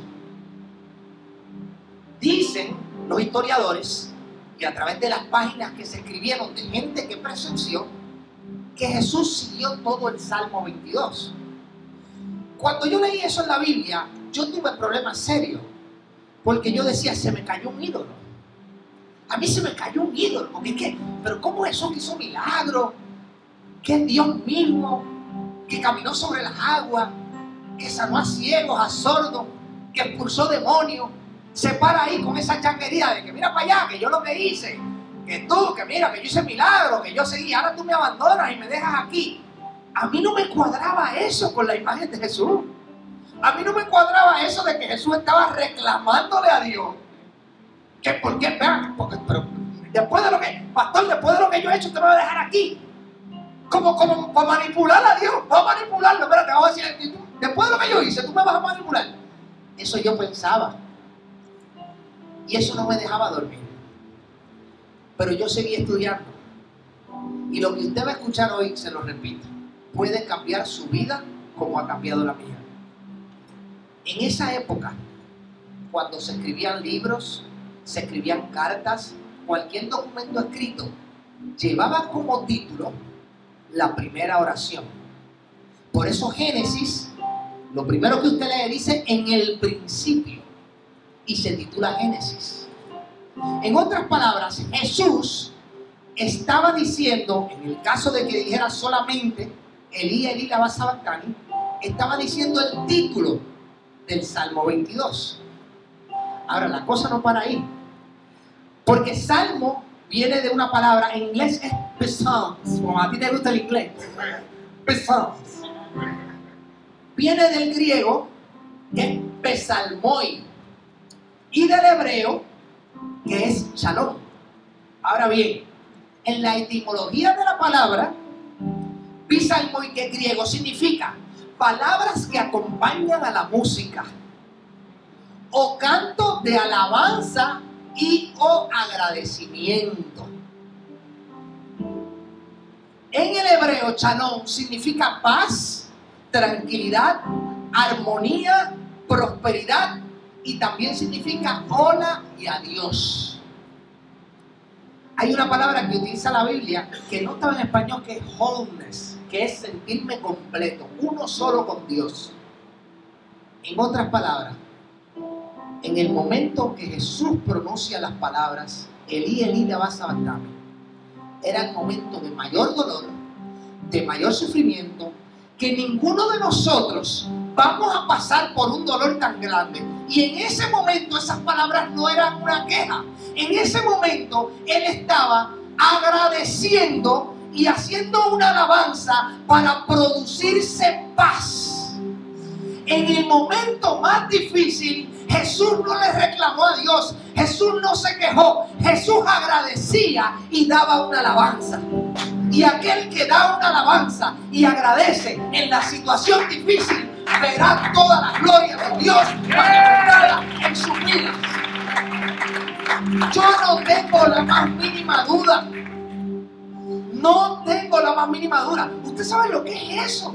Speaker 2: Dicen los historiadores, y a través de las páginas que se escribieron de gente que presenció, que Jesús siguió todo el Salmo 22. Cuando yo leí eso en la Biblia, yo tuve problemas serios, porque yo decía, se me cayó un ídolo. A mí se me cayó un ídolo, porque ¿qué? Pero ¿cómo Jesús hizo milagros? Que es Dios mismo, que caminó sobre las aguas, que sanó a ciegos, a sordos, que expulsó demonios, se para ahí con esa changuería de que mira para allá, que yo lo que hice, que tú, que mira, que yo hice milagros, que yo seguí, ahora tú me abandonas y me dejas aquí. A mí no me cuadraba eso con la imagen de Jesús. A mí no me cuadraba eso de que Jesús estaba reclamándole a Dios. Que por qué, pero después de lo que, pastor, después de lo que yo he hecho, usted me va a dejar aquí. Como para manipular a Dios, para manipularlo. Pero te voy a decir, después de lo que yo hice, tú me vas a manipular. Eso yo pensaba. Y eso no me dejaba dormir. Pero yo seguí estudiando. Y lo que usted va a escuchar hoy, se lo repito, puede cambiar su vida como ha cambiado la mía. En esa época, cuando se escribían libros, se escribían cartas, cualquier documento escrito llevaba como título la primera oración. Por eso Génesis, lo primero que usted lee dice en el principio y se titula Génesis. En otras palabras, Jesús estaba diciendo, en el caso de que dijera solamente Elí, Elí, lama sabactani, estaba diciendo el título del Salmo 22. Ahora, la cosa no para ahí, porque Salmo viene de una palabra, en inglés es Psalms, como a ti te gusta el inglés, Psalms. Viene del griego, que es pesalmoi, y del hebreo, que es shalom. Ahora bien, en la etimología de la palabra, psalmoi, que es griego, significa palabras que acompañan a la música, o canto de alabanza y o agradecimiento. En el hebreo, shalom significa paz, tranquilidad, armonía, prosperidad, y también significa hola y adiós. Hay una palabra que utiliza la Biblia que no estaba en español, que es wholeness, que es sentirme completo, uno solo con Dios. En otras palabras, en el momento que Jesús pronuncia las palabras Elí, Elí, lama sabactani, era el momento de mayor dolor, de mayor sufrimiento, que ninguno de nosotros vamos a pasar por un dolor tan grande. Y en ese momento esas palabras no eran una queja. En ese momento Él estaba agradeciendo y haciendo una alabanza para producirse paz. En el momento más difícil, Jesús no le reclamó a Dios, Jesús no se quejó, Jesús agradecía y daba una alabanza. Y aquel que da una alabanza y agradece en la situación difícil, verá toda la gloria de Dios manifestada en sus vidas. Yo no tengo la más mínima duda. No tengo la más mínima duda. ¿Usted sabe lo que es eso?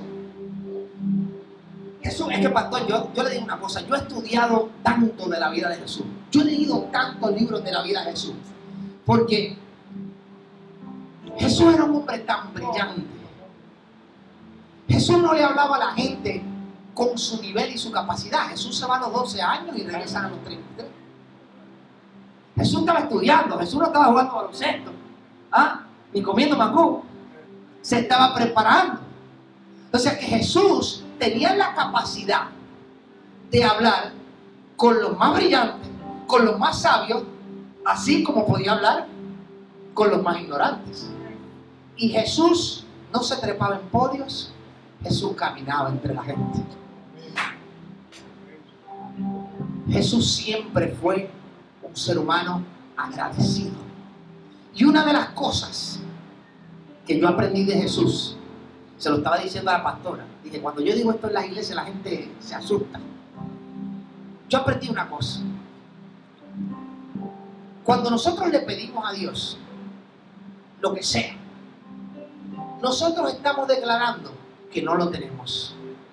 Speaker 2: Jesús, es que pastor, yo le digo una cosa, yo he estudiado tanto de la vida de Jesús, yo he leído tantos libros de la vida de Jesús, porque Jesús era un hombre tan brillante. Jesús no le hablaba a la gente con su nivel y su capacidad. Jesús se va a los 12 años y regresa a los 33. Jesús estaba estudiando, Jesús no estaba jugando baloncesto, ni comiendo mangú, se estaba preparando. Entonces que Jesús tenía la capacidad de hablar con los más brillantes, con los más sabios, así como podía hablar con los más ignorantes. Y Jesús no se trepaba en podios, Jesús caminaba entre la gente. Jesús siempre fue un ser humano agradecido. Y una de las cosas que yo aprendí de Jesús, se lo estaba diciendo a la pastora, dije, cuando yo digo esto en las iglesias la gente se asusta. Yo aprendí una cosa. Cuando nosotros le pedimos a Dios lo que sea, nosotros estamos declarando que no lo tenemos.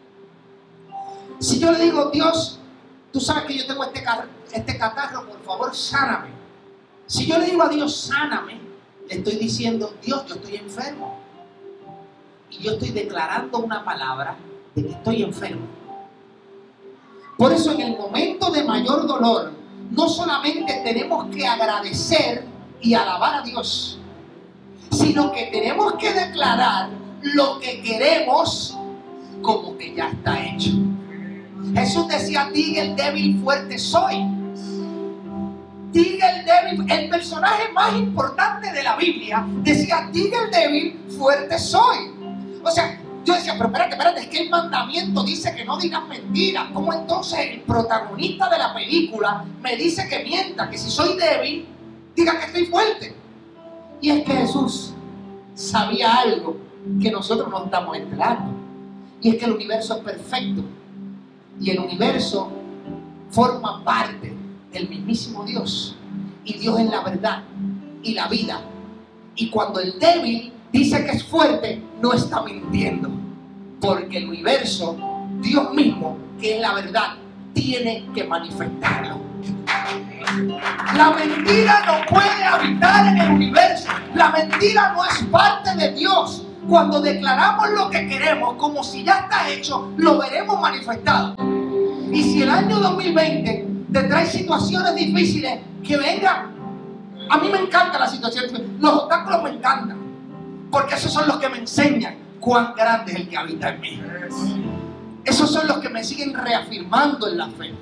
Speaker 2: Si yo le digo, Dios, tú sabes que yo tengo este catarro, por favor, sáname. Si yo le digo a Dios, sáname, le estoy diciendo, Dios, yo estoy enfermo. Y yo estoy declarando una palabra de que estoy enfermo. Por eso en el momento de mayor dolor, no solamente tenemos que agradecer y alabar a Dios, sino que tenemos que declarar lo que queremos como que ya está hecho. Jesús decía, diga el débil, fuerte soy. Diga el débil, el personaje más importante de la Biblia decía, diga el débil, fuerte soy. O sea, yo decía, pero espérate, es que el mandamiento dice que no digas mentiras. ¿Cómo entonces el protagonista de la película me dice que mienta? Que si soy débil, diga que estoy fuerte. Y es que Jesús sabía algo que nosotros no estamos enterando. Y es que el universo es perfecto. Y el universo forma parte del mismísimo Dios. Y Dios es la verdad y la vida. Y cuando el débil dice que es fuerte, no está mintiendo. Porque el universo, Dios mismo, que es la verdad, tiene que manifestarlo. La mentira no puede habitar en el universo. La mentira no es parte de Dios. Cuando declaramos lo que queremos, como si ya está hecho, lo veremos manifestado. Y si el año 2020 te trae situaciones difíciles, que vengan. A mí me encantan las situaciones difíciles. Los obstáculos me encantan, porque esos son los que me enseñan cuán grande es el que habita en mí. Esos son los que me siguen reafirmando en la fe.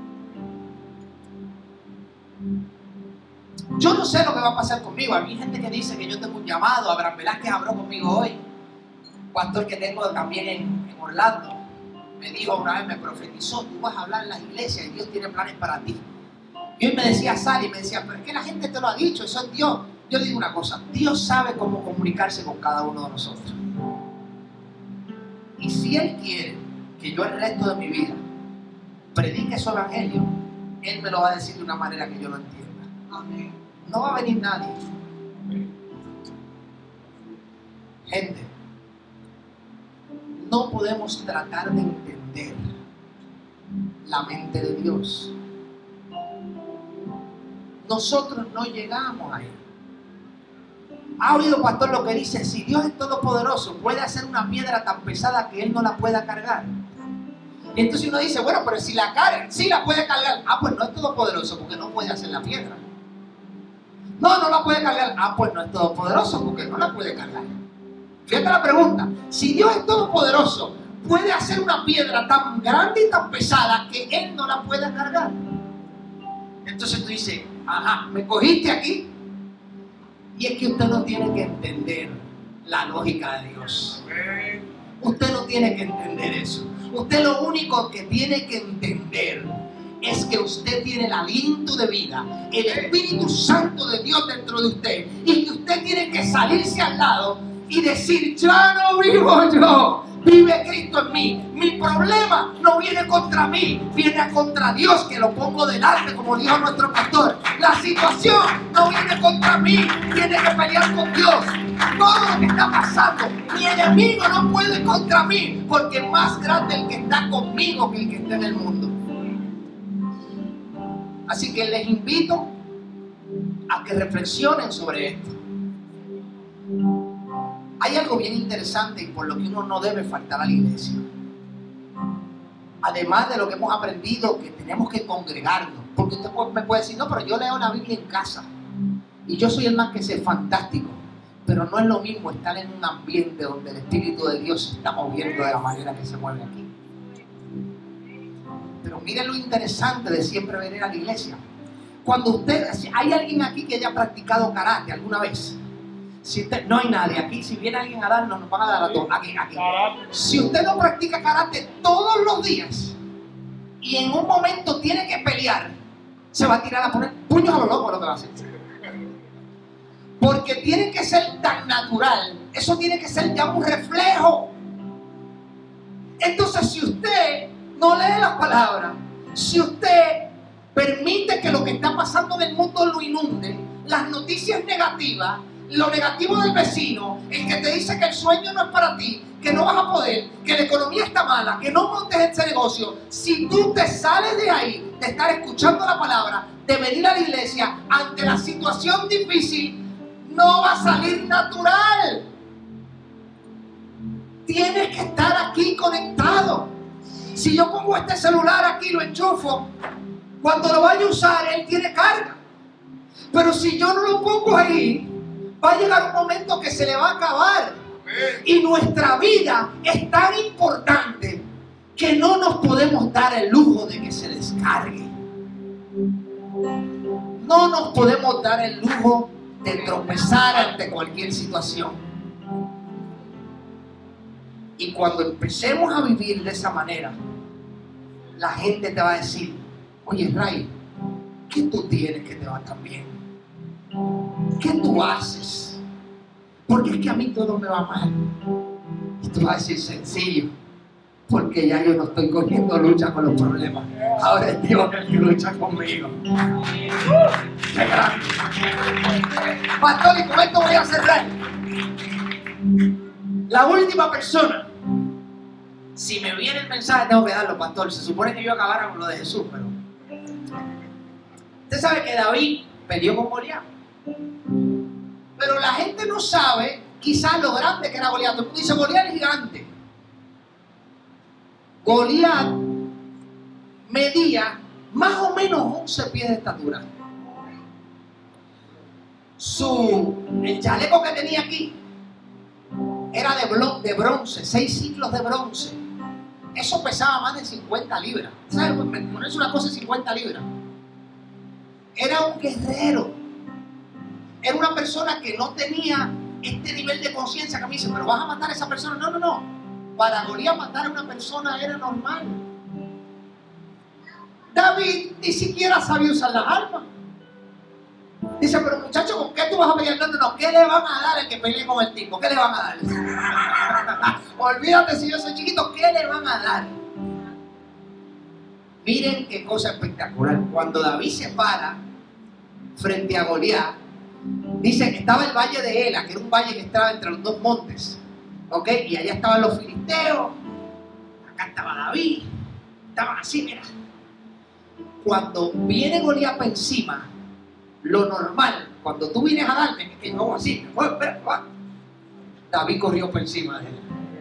Speaker 2: Yo no sé lo que va a pasar conmigo. Hay gente que dice que yo tengo un llamado. Abraham Velázquez habló conmigo hoy. Pastor que tengo también en Orlando. Me dijo una vez, me profetizó, tú vas a hablar en las iglesias y Dios tiene planes para ti. Y él me decía, Sal, y me decía, pero es que la gente te lo ha dicho, eso es Dios. Yo digo una cosa, Dios sabe cómo comunicarse con cada uno de nosotros. Y si Él quiere que yo el resto de mi vida predique su evangelio, Él me lo va a decir de una manera que yo lo entienda. Amén. No va a venir nadie. Gente, no podemos tratar de entender la mente de Dios. Nosotros no llegamos a Él. ¿Ha oído, pastor, lo que dice? Si Dios es todopoderoso, puede hacer una piedra tan pesada que Él no la pueda cargar. Y entonces uno dice, bueno, pero si la carga, sí la puede cargar. Pues no es todopoderoso porque no puede hacer la piedra. No la puede cargar. Pues no es todopoderoso porque no la puede cargar. Fíjate la pregunta. Si Dios es todopoderoso, puede hacer una piedra tan grande y tan pesada que Él no la pueda cargar. Entonces tú dices, me cogiste aquí. Y es que usted no tiene que entender la lógica de Dios. Usted no tiene que entender eso. Usted lo único que tiene que entender es que usted tiene el aliento de vida, el Espíritu Santo de Dios dentro de usted, y que usted tiene que salirse al lado y decir, ya no vivo yo, vive Cristo en mí. Mi problema no viene contra mí, viene contra Dios, que lo pongo delante, como dijo nuestro pastor. La situación no viene contra mí, tiene que pelear con Dios. todo lo que está pasando. Mi enemigo no puede contra mí, porque es más grande el que está conmigo que el que está en el mundo. Así que les invito a que reflexionen sobre esto. Hay algo bien interesante y por lo que uno no debe faltar a la iglesia. Además de lo que hemos aprendido, que tenemos que congregarnos. Porque usted me puede decir, no, pero yo leo la Biblia en casa. Y yo soy el más que sé, fantástico. Pero no es lo mismo estar en un ambiente donde el Espíritu de Dios se está moviendo de la manera que se mueve aquí. Pero miren lo interesante de siempre venir a la iglesia. Cuando usted, ¿hay alguien aquí que haya practicado karate alguna vez? Si usted, no hay nadie aquí. Si viene alguien a darnos, nos van a dar a todos. Aquí. Si usted no practica karate todos los días y en un momento tiene que pelear, se va a tirar a poner puños a lo loco, lo que va a hacer. Porque tiene que ser tan natural. Eso tiene que ser ya un reflejo. Entonces, si usted no lee las palabras, si usted permite que lo que está pasando en el mundo lo inunde, las noticias negativas, lo negativo del vecino, el que te dice que el sueño no es para ti, que no vas a poder, que la economía está mala, que no montes ese negocio, si tú te sales de ahí, de estar escuchando la palabra, de venir a la iglesia ante la situación difícil, no va a salir natural. Tienes que estar aquí conectado. Si yo pongo este celular aquí, lo enchufo, cuando lo vaya a usar, él tiene carga. Pero si yo no lo pongo ahí, va a llegar un momento que se le va a acabar. Y nuestra vida es tan importante que no nos podemos dar el lujo de que se descargue. No nos podemos dar el lujo de tropezar ante cualquier situación. Y cuando empecemos a vivir de esa manera, la gente te va a decir, oye Ray, ¿qué tú tienes que te va tan bien? ¿Qué tú haces? Porque es que a mí todo me va mal. Y tú vas a decir, sencillo, porque ya yo no estoy cogiendo lucha con los problemas. Ahora es Dios el que lucha conmigo. ¡Qué grande! Pastor, y con esto voy a cerrar. La última persona. Si me viene el mensaje tengo que darlo, pastor. Se supone que yo acabara con lo de Jesús, pero usted sabe que David peleó con Goliat. Pero la gente no sabe quizás lo grande que era Goliat. Todo el mundo dice, Goliat es gigante. Goliat medía más o menos 11 pies de estatura. El chaleco que tenía aquí era de bronce, 6 ciclos de bronce. Eso pesaba más de 50 libras. ¿Sabes? Ponerse una cosa de 50 libras. Era un guerrero. Era una persona que no tenía este nivel de conciencia que me dice, pero vas a matar a esa persona. No. Para Goliat matar a una persona era normal. David ni siquiera sabía usar las armas. Dice, pero muchacho, ¿con qué tú vas a pelear? No, ¿qué le van a dar al que pelee con el tipo? ¿Qué le van a dar? Olvídate si yo soy chiquito, ¿qué le van a dar? Miren qué cosa espectacular. Cuando David se para frente a Goliat, dice que estaba el valle de Ela, que era un valle que estaba entre los dos montes. ¿Ok? Y allá estaban los filisteos, acá estaba David, estaban así, mira. Cuando viene Goliat para encima, lo normal, cuando tú vienes a darme, es que no así, David corrió por encima de él.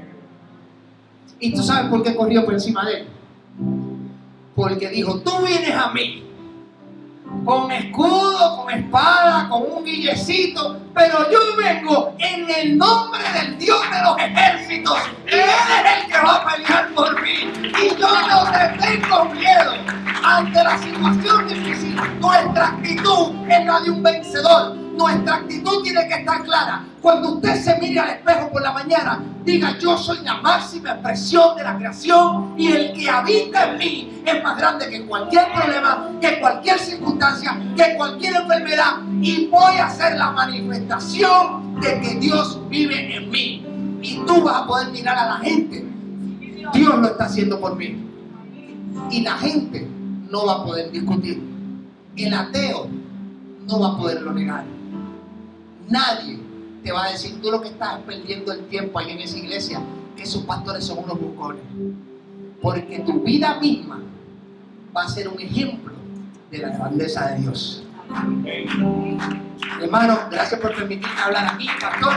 Speaker 2: ¿Y tú sabes por qué corrió por encima de él? Porque dijo, tú vienes a mí con escudo, con espada, con un guillecito, pero yo vengo en el nombre del Dios de los ejércitos y Él es el que va a pelear por mí y yo no te tengo miedo. Ante la situación difícil, nuestra actitud es la de un vencedor. Nuestra actitud tiene que estar clara. Cuando usted se mire al espejo por la mañana, diga, yo soy la máxima expresión de la creación y el que habita en mí es más grande que cualquier problema, que cualquier circunstancia, que cualquier enfermedad, y voy a hacer la manifestación de que Dios vive en mí. Y tú vas a poder mirar a la gente, Dios lo está haciendo por mí, y la gente no va a poder discutir. El ateo no va a poderlo negar. Nadie te va a decir: tú lo que estás perdiendo el tiempo ahí en esa iglesia, que esos pastores son unos bucones. Porque tu vida misma va a ser un ejemplo de la grandeza de Dios. Hermano, gracias por permitirme hablar aquí, pastor.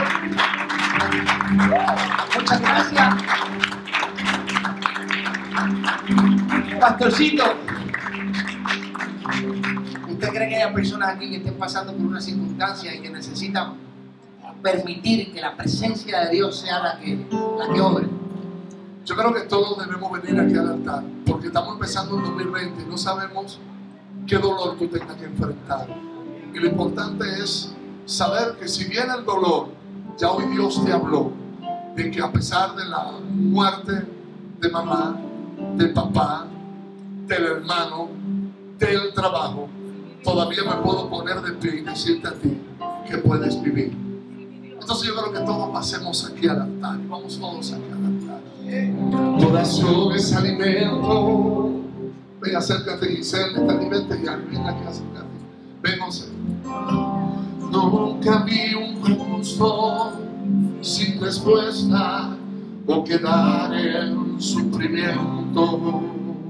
Speaker 2: Muchas gracias. Pastorcito, ¿usted cree que hay personas aquí que estén pasando por una circunstancia y que necesitan permitir que la presencia de Dios sea la que obre?
Speaker 1: Yo creo que todos debemos venir aquí al altar, porque estamos empezando en 2020 y no sabemos qué dolor tú tengas que enfrentar. Y lo importante es saber que si viene el dolor, ya hoy Dios te habló de que a pesar de la muerte de mamá, de papá, del hermano, del trabajo, todavía me puedo poner de pie y decirte a ti que puedes vivir. Entonces yo creo que todos pasemos aquí al altar y vamos todos aquí al altar. Tu oración es alimento. Ven, acércate, Giselle, este alimento y ven aquí, acércate. Ven, José. Nunca vi un justo sin respuesta o quedar en sufrimiento.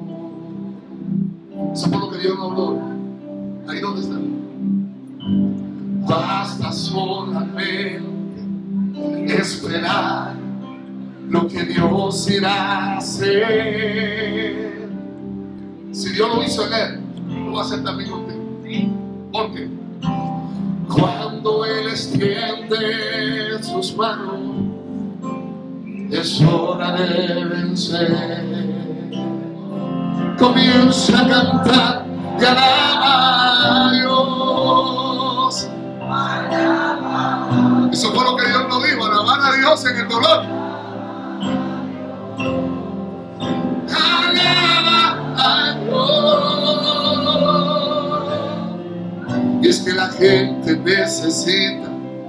Speaker 1: Eso fue lo que Dios nos habló. Ahí donde está. Basta solamente esperar lo que Dios irá a hacer. Si Dios lo hizo en él, lo va a hacer también contigo. ¿Por qué? Cuando Él extiende sus manos, es hora de vencer. Comienza a cantar y alaba a Dios. Eso fue lo que Dios nos dijo, alabar a Dios en el dolor. Alaba a Dios. Y es que la gente necesita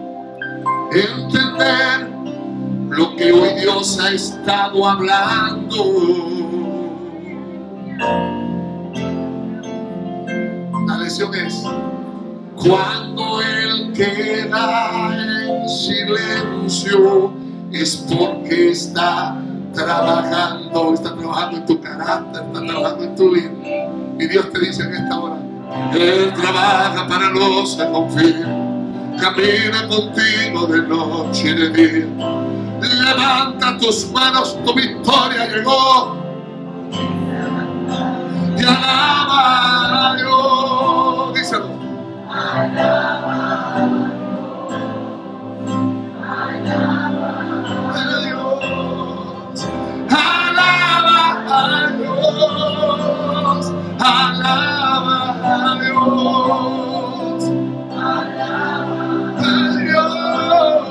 Speaker 1: entender lo que hoy Dios ha estado hablando. La lección es: cuando Él queda en silencio, es porque está trabajando en tu carácter, está trabajando en tu vida. Y Dios te dice en esta hora: Él trabaja para los que confían, camina contigo de noche y de día. Levanta tus manos, tu victoria llegó. Y alaba a Dios, díselo. Alaba a Dios. Alaba a Dios. Alaba a Dios. Alaba a Dios.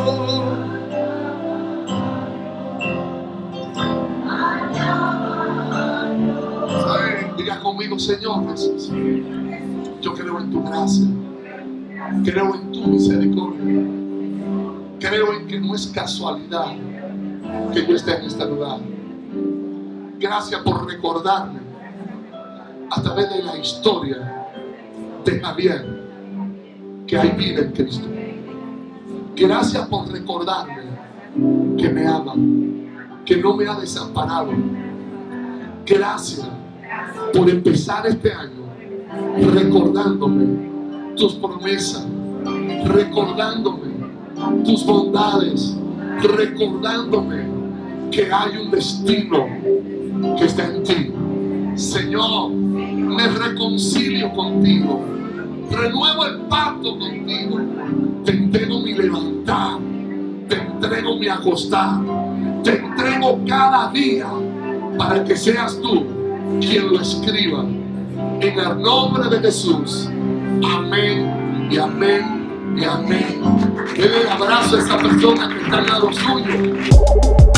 Speaker 1: Diga conmigo: Señor Jesús, yo creo en tu gracia, creo en tu misericordia, creo en que no es casualidad que yo esté en este lugar. Gracias por recordarme a través de la historia de Javier que hay vida en Cristo. Gracias por recordarme que me ama, que no me ha desamparado. Gracias por empezar este año recordándome tus promesas, recordándome tus bondades, recordándome que hay un destino que está en ti. Señor, me reconcilio contigo, renuevo el pacto contigo, te entrego mi levantar, te entrego mi acostar, te entrego cada día para que seas tú quien lo escriba. En el nombre de Jesús. Amén y amén y amén. Denle el abrazo a esa persona que está al lado suyo.